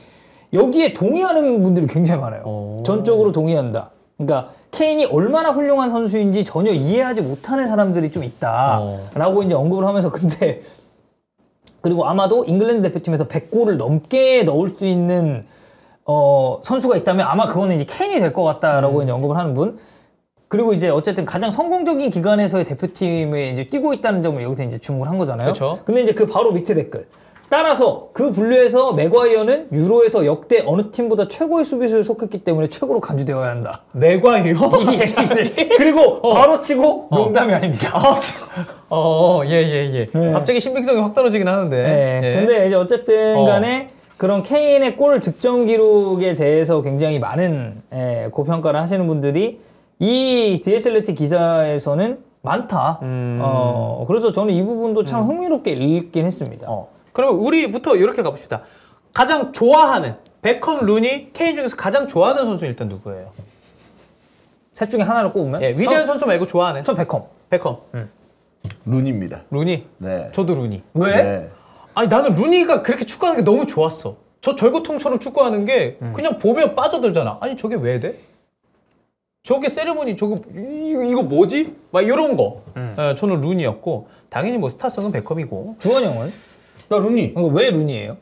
여기에 동의하는 분들이 굉장히 많아요. 오. 전적으로 동의한다. 그러니까 케인이 얼마나 훌륭한 선수인지 전혀 이해하지 못하는 사람들이 좀 있다라고 어. 이제 언급을 하면서 근데 그리고 아마도 잉글랜드 대표팀에서 백 골을 넘게 넣을 수 있는 어, 선수가 있다면 아마 그거는 이제 케인이 될 것 같다라고 음. 이제 언급을 하는 분. 그리고 이제 어쨌든 가장 성공적인 기간에서의 대표팀에 이제 뛰고 있다는 점을 여기서 이제 주목을 한 거잖아요. 그쵸. 근데 이제 그 바로 밑에 댓글. 따라서 그 분류에서 맥과이어는 유로에서 역대 어느 팀보다 최고의 수비수에 속했기 때문에 최고로 간주되어야 한다. 맥과이어? 이 얘기를 그리고 바로 치고 농담이 아닙니다. 어, 예, 예, 예. 네. 갑자기 신빙성이 확 떨어지긴 하는데. 네. 예. 근데 이제 어쨌든 어. 간에 그런 케인의 골 득점 기록에 대해서 굉장히 많은 예, 고평가를 하시는 분들이 이 디에스엘티 기사에서는 많다. 음. 어, 그래서 저는 이 부분도 참 흥미롭게 읽긴 했습니다. 어. 그럼 우리부터 이렇게 가봅시다. 가장 좋아하는 베컴, 루니, 케인 중에서 가장 좋아하는 선수 일단 누구예요? 셋 중에 하나를 꼽으면? 예, 위대한 선수 말고 좋아하는. 전 베컴. 베컴. 룬입니다. 루니. 네. 저도 루니. 왜? 네. 아니 나는 루니가 그렇게 축구하는 게 너무 좋았어. 저 절구통처럼 축구하는 게 그냥 보면 빠져들잖아. 아니 저게 왜 돼? 저게 세레모니 저거 이거, 이거 뭐지? 막 이런 거. 예, 저는 루니였고 당연히 뭐 스타성은 베컴이고. 주원 형은? 나 룬이. 이거 왜 룬이에요?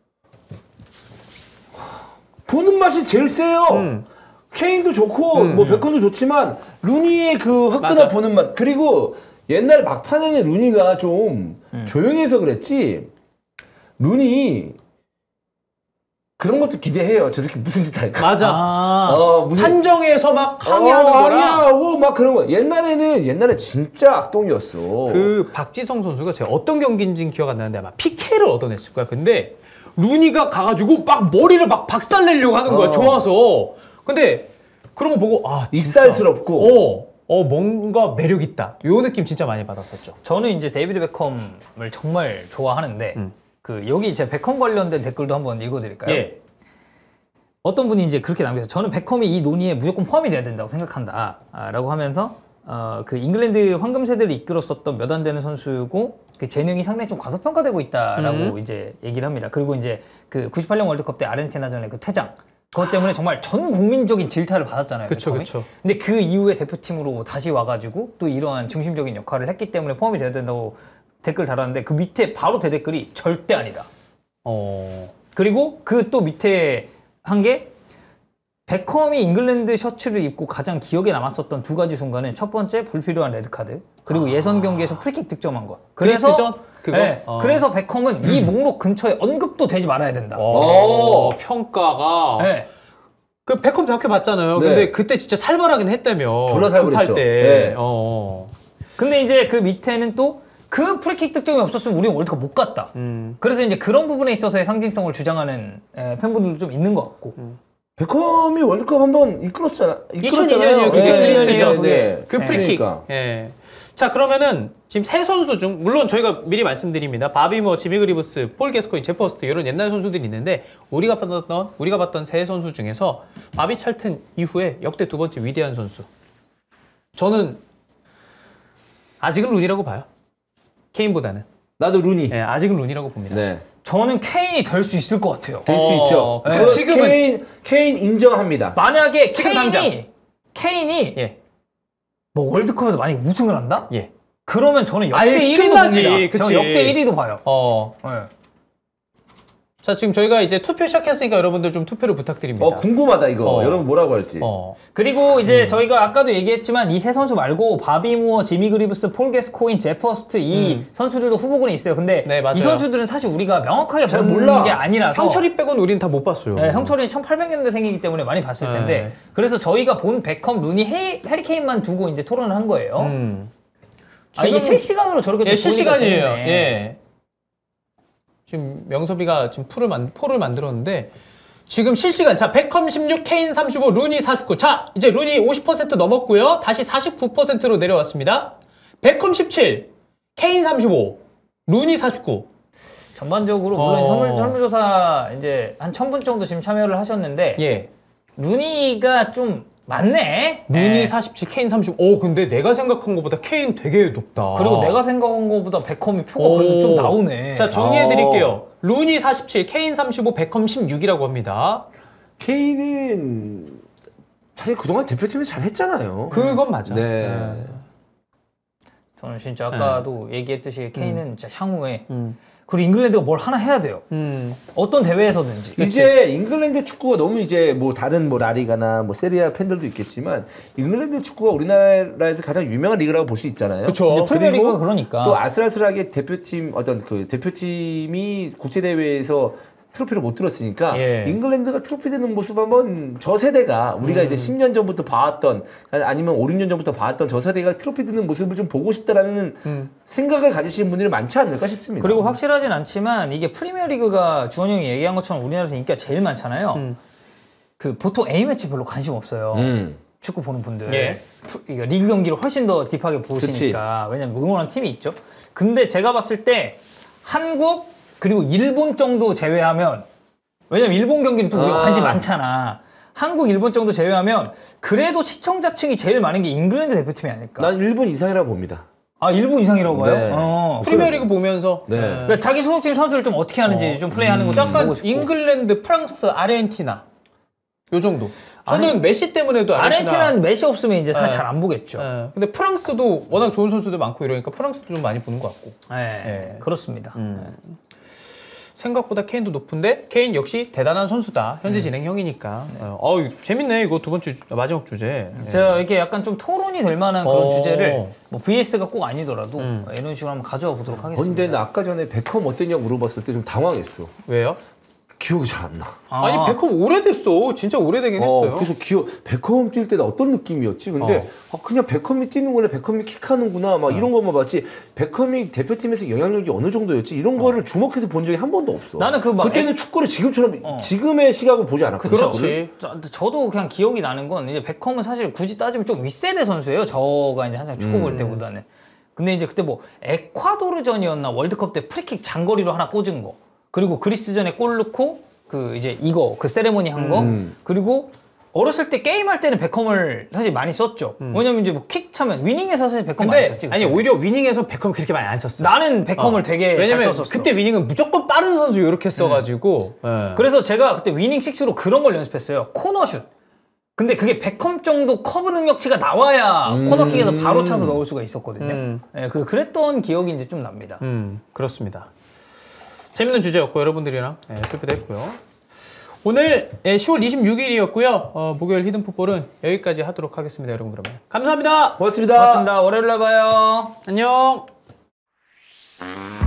보는 맛이 제일 세요. 음. 케인도 좋고 음, 뭐 음. 베컴도 좋지만 루니의 그 화끈한 맞아. 보는 맛. 그리고 옛날에 막판에는 루니가 좀 조용해서 그랬지. 루니 그런 것도 기대해요. 저 새끼 무슨 짓 할까? 맞아. 아, 어, 무슨- 산정에서 막 항의하는 어, 거라. 항의하고 막 그런 거. 옛날에는 옛날에 진짜 악동이었어. 그 박지성 선수가 제가 어떤 경기인지는 기억 안 나는데 아마 피케를 얻어냈을 거야. 근데 루니가 가가지고 막 머리를 막 박살내려고 하는 거야. 어. 좋아서. 근데 그런 거 보고 아 진짜, 익살스럽고. 어, 어 뭔가 매력 있다. 요 느낌 진짜 많이 받았었죠. 저는 이제 데이비드 베컴을 정말 좋아하는데 음. 그 여기 제 베컴 관련된 댓글도 한번 읽어드릴까요? 예. 어떤 분이 이제 그렇게 남겨서 저는 베컴이 이 논의에 무조건 포함이 돼야 된다고 생각한다 아, 라고 하면서 어, 그 잉글랜드 황금 세대를 이끌었었던 몇 안 되는 선수고 그 재능이 상당히 좀 과소평가되고 있다라고 음. 이제 얘기를 합니다. 그리고 이제 그 구십팔 년 월드컵 때 아르헨티나전의 그 퇴장 그것 때문에 정말 전 국민적인 질타를 받았잖아요. 그쵸, 베컴이. 그쵸. 근데 그 이후에 대표팀으로 다시 와가지고 또 이러한 중심적인 역할을 했기 때문에 포함이 돼야 된다고 댓글 달았는데 그 밑에 바로 대댓글이 절대 아니다. 어. 그리고 그 또 밑에 한 게 베컴이 잉글랜드 셔츠를 입고 가장 기억에 남았었던 두 가지 순간은 첫 번째 불필요한 레드카드 그리고 예선 경기에서 프리킥 득점한 것. 그래서 그리스전? 그거? 네, 어. 그래서 베컴은 이 목록 근처에 언급도 되지 말아야 된다. 어, 평가가. 네. 그 베컴 생각해 봤잖아요. 네. 근데 그때 진짜 살벌하긴 했다며. 졸라 살벌했죠. 급할 때. 네. 어. 근데 이제 그 밑에는 또 그 프리킥 득점이 없었으면 우리는 월드컵 못 갔다. 음. 그래서 이제 그런 부분에 있어서의 상징성을 주장하는 에, 팬분들도 좀 있는 것 같고. 베컴이 월드컵 한번 이끌었잖아. 이천이 년이요. 그치, 네, 그리스죠. 네, 네. 그 네. 프리킥. 그러니까. 예. 자, 그러면은 지금 세 선수 중 물론 저희가 미리 말씀드립니다. 바비머, 지미 그리브스, 폴 게스코인, 제퍼스트 이런 옛날 선수들이 있는데 우리가 봤던 우리가 봤던 세 선수 중에서 바비 찰튼 이후에 역대 두 번째 위대한 선수. 저는 아직은 룬이라고 봐요. 케인보다는. 나도 루니. 예, 아직은 룬이라고 봅니다. 네. 저는 케인이 될 수 있을 것 같아요. 될 수 어, 있죠. 네. 그 지금은- 케인 케인 인정합니다. 만약에 지금 케인이 당장. 케인이 예. 뭐 월드컵에서 만약 우승을 한다? 예. 그러면 저는 역대 아예 일 위도 끝나지. 봅니다. 그치. 저는 역대 일 위도 봐요. 어. 네. 자, 지금 저희가 이제 투표 시작했으니까 여러분들 좀 투표를 부탁드립니다. 어 궁금하다 이거. 어. 여러분 뭐라고 할지. 어. 그리고 이제 저희가 아까도 얘기했지만 이 세 선수 말고 바비 무어, 지미 그리브스, 폴 게스코인, 제퍼스트 이 음. 선수들도 후보군에 있어요. 근데 네, 맞아요. 이 선수들은 사실 우리가 명확하게 잘 모르는 몰라. 게 아니라서 형철이 빼고는 우리는 다 못 봤어요. 네, 형철이는 천팔백 년대 생이기 때문에 많이 봤을 네. 텐데 그래서 저희가 본 베컴, 루니, 해, 해리케인만 두고 이제 토론을 한 거예요. 음. 아, 이게 지금- 실시간으로 저렇게 또 예, 보니까 실시간이에요. 재밌네. 예. 지금 명섭이가 지금 풀을 만, 폴을 만들었는데 지금 실시간 자 베컴 십육, 케인 삼십오, 루니 사십구. 자 이제 루니 오십 퍼센트 넘었고요. 다시 사십구 퍼센트로 내려왔습니다. 베컴 십칠, 케인 삼십오, 루니 사십구. 전반적으로 물론 어. 설문, 설문조사 이제 한 천 분 정도 지금 참여를 하셨는데 예. 루니가 좀 많네. 루니 예. 사십칠, 케인 삼십오. 오 근데 내가 생각한 것보다 케인 되게 높다. 그리고 내가 생각한 것보다 베컴이 표가 오. 그래도 좀 나오네. 자 정리해 드릴게요. 루니 사십칠, 케인 삼십오, 베컴 십육이라고 합니다. 케인은 사실 그동안 대표팀에서 잘 했잖아요. 그건 맞아. 네. 네. 저는 진짜 아까도 얘기했듯이 케인은 진짜 향후에 음. 그리고 잉글랜드가 뭘 하나 해야 돼요. 음. 어떤 대회에서든지. 이제 잉글랜드 축구가 너무 이제 뭐 다른 뭐 라리가나 뭐 세리아 팬들도 있겠지만 잉글랜드 축구가 우리나라에서 가장 유명한 리그라고 볼 수 있잖아요. 그쵸. 이제 프리미어리그가 그리고 그러니까. 또 아슬아슬하게 대표팀 어떤 그 대표팀이 국제 대회에서 트로피를 못 들었으니까 예. 잉글랜드가 트로피 드는 모습 한번 저 세대가 우리가 음. 이제 십 년 전부터 봐왔던 아니면 오, 육 년 전부터 봐왔던 저 세대가 트로피 드는 모습을 좀 보고 싶다라는 음. 생각을 가지시는 분들이 많지 않을까 싶습니다. 그리고 확실하진 않지만 이게 프리미어리그가 주원이 형이 얘기한 것처럼 우리나라에서 인기가 제일 많잖아요. 음. 그 보통 A매치 별로 관심 없어요. 음. 축구 보는 분들. 예. 프- 이거 리그 경기를 훨씬 더 딥하게 보시니까. 왜냐면 응원하는 팀이 있죠. 근데 제가 봤을 때 한국 그리고 일본 정도 제외하면 왜냐면 일본 경기는 또 우리가 아. 관심 많잖아. 한국, 일본 정도 제외하면 그래도 시청자층이 제일 많은 게 잉글랜드 대표팀이 아닐까. 난 일 분 이상이라고 봅니다. 아, 일본 이상이라고 봐요? 네. 어. 프리미어리그 보면서 네. 그러니까 자기 소속팀 선수를 좀 어떻게 하는지 좀 플레이하는 것도 좀 약간 보고 싶고. 잉글랜드, 프랑스, 아르헨티나 요 정도. 저는 아니, 메시 때문에도 아르헨티나. 아르헨티나는 메시 없으면 이제 사실 네. 잘 안 보겠죠. 예. 근데 프랑스도 워낙 좋은 선수들 많고 이러니까 프랑스도 좀 많이 보는 것 같고. 네, 예. 그렇습니다. 생각보다 케인도 높은데 케인 역시 대단한 선수다. 현재 진행형이니까. 어, 어우, 재밌네 이거 두 번째 주- 마지막 주제. 네. 제가 이렇게 약간 좀 토론이 될 만한 그런 어. 주제를 뭐 브이에스가 꼭 아니더라도 음. 이런 식으로 한번 가져와 보도록 어, 하겠습니다. 근데 나 아까 전에 베컴 어땠냐고 물어봤을 때 좀 당황했어. 왜요? 기억이 잘 안 나. 아. 아니 베컴 오래됐어. 진짜 오래되긴 했어요. 어, 그래서 기억 베컴 뛸 때는 어떤 느낌이었지? 근데 아, 그냥 베컴이 뛰는구나, 베컴이 킥하는구나, 막 이런 것만 봤지. 베컴이 대표팀에서 영향력이 어느 정도였지? 이런 거를 주목해서 본 적이 한 번도 없어. 나는 그 막 그때는 애- 축구를 지금처럼 어. 지금의 시각을 보지 않았거든. 그렇지. 저- 저도 그냥 기억이 나는 건 이제 베컴은 사실 굳이 따지면 좀 윗세대 선수예요. 저가 이제 항상 축구 음. 볼 때보다는. 근데 이제 그때 뭐 에콰도르전이었나 월드컵 때 프리킥 장거리로 하나 꽂은 거. 그리고 그리스전에 골 넣고 그 이제 이거 그 세레모니 한 거. 음. 그리고 어렸을 때 게임할 때는 베컴을 사실 많이 썼죠. 왜냐면 이제 뭐 킥 차면 위닝에서 사실 베컴 많이 근데 썼지. 아니 그때. 오히려 위닝에서 베컴 그렇게 많이 안 썼어. 나는 베컴을 되게 잘 왜냐면 썼었어. 그때 위닝은 무조건 빠른 선수 이렇게 써가지고. 예. 그래서 제가 그때 위닝 식스로 그런 걸 연습했어요. 코너슛. 근데 그게 베컴 정도 커브 능력치가 나와야 음. 코너킥에서 바로 차서 넣을 수가 있었거든요. 음. 예, 그- 그랬던 기억이 이제 좀 납니다. 음, 그렇습니다. 재밌는 주제였고 여러분들이랑 예, 투표도 했고요. 오늘 예, 시월 이십육일이었고요. 어, 목요일 히든풋볼은 여기까지 하도록 하겠습니다, 여러분. 그러면 감사합니다. 고맙습니다. 고맙습니다. 월요일에 봐요. 안녕.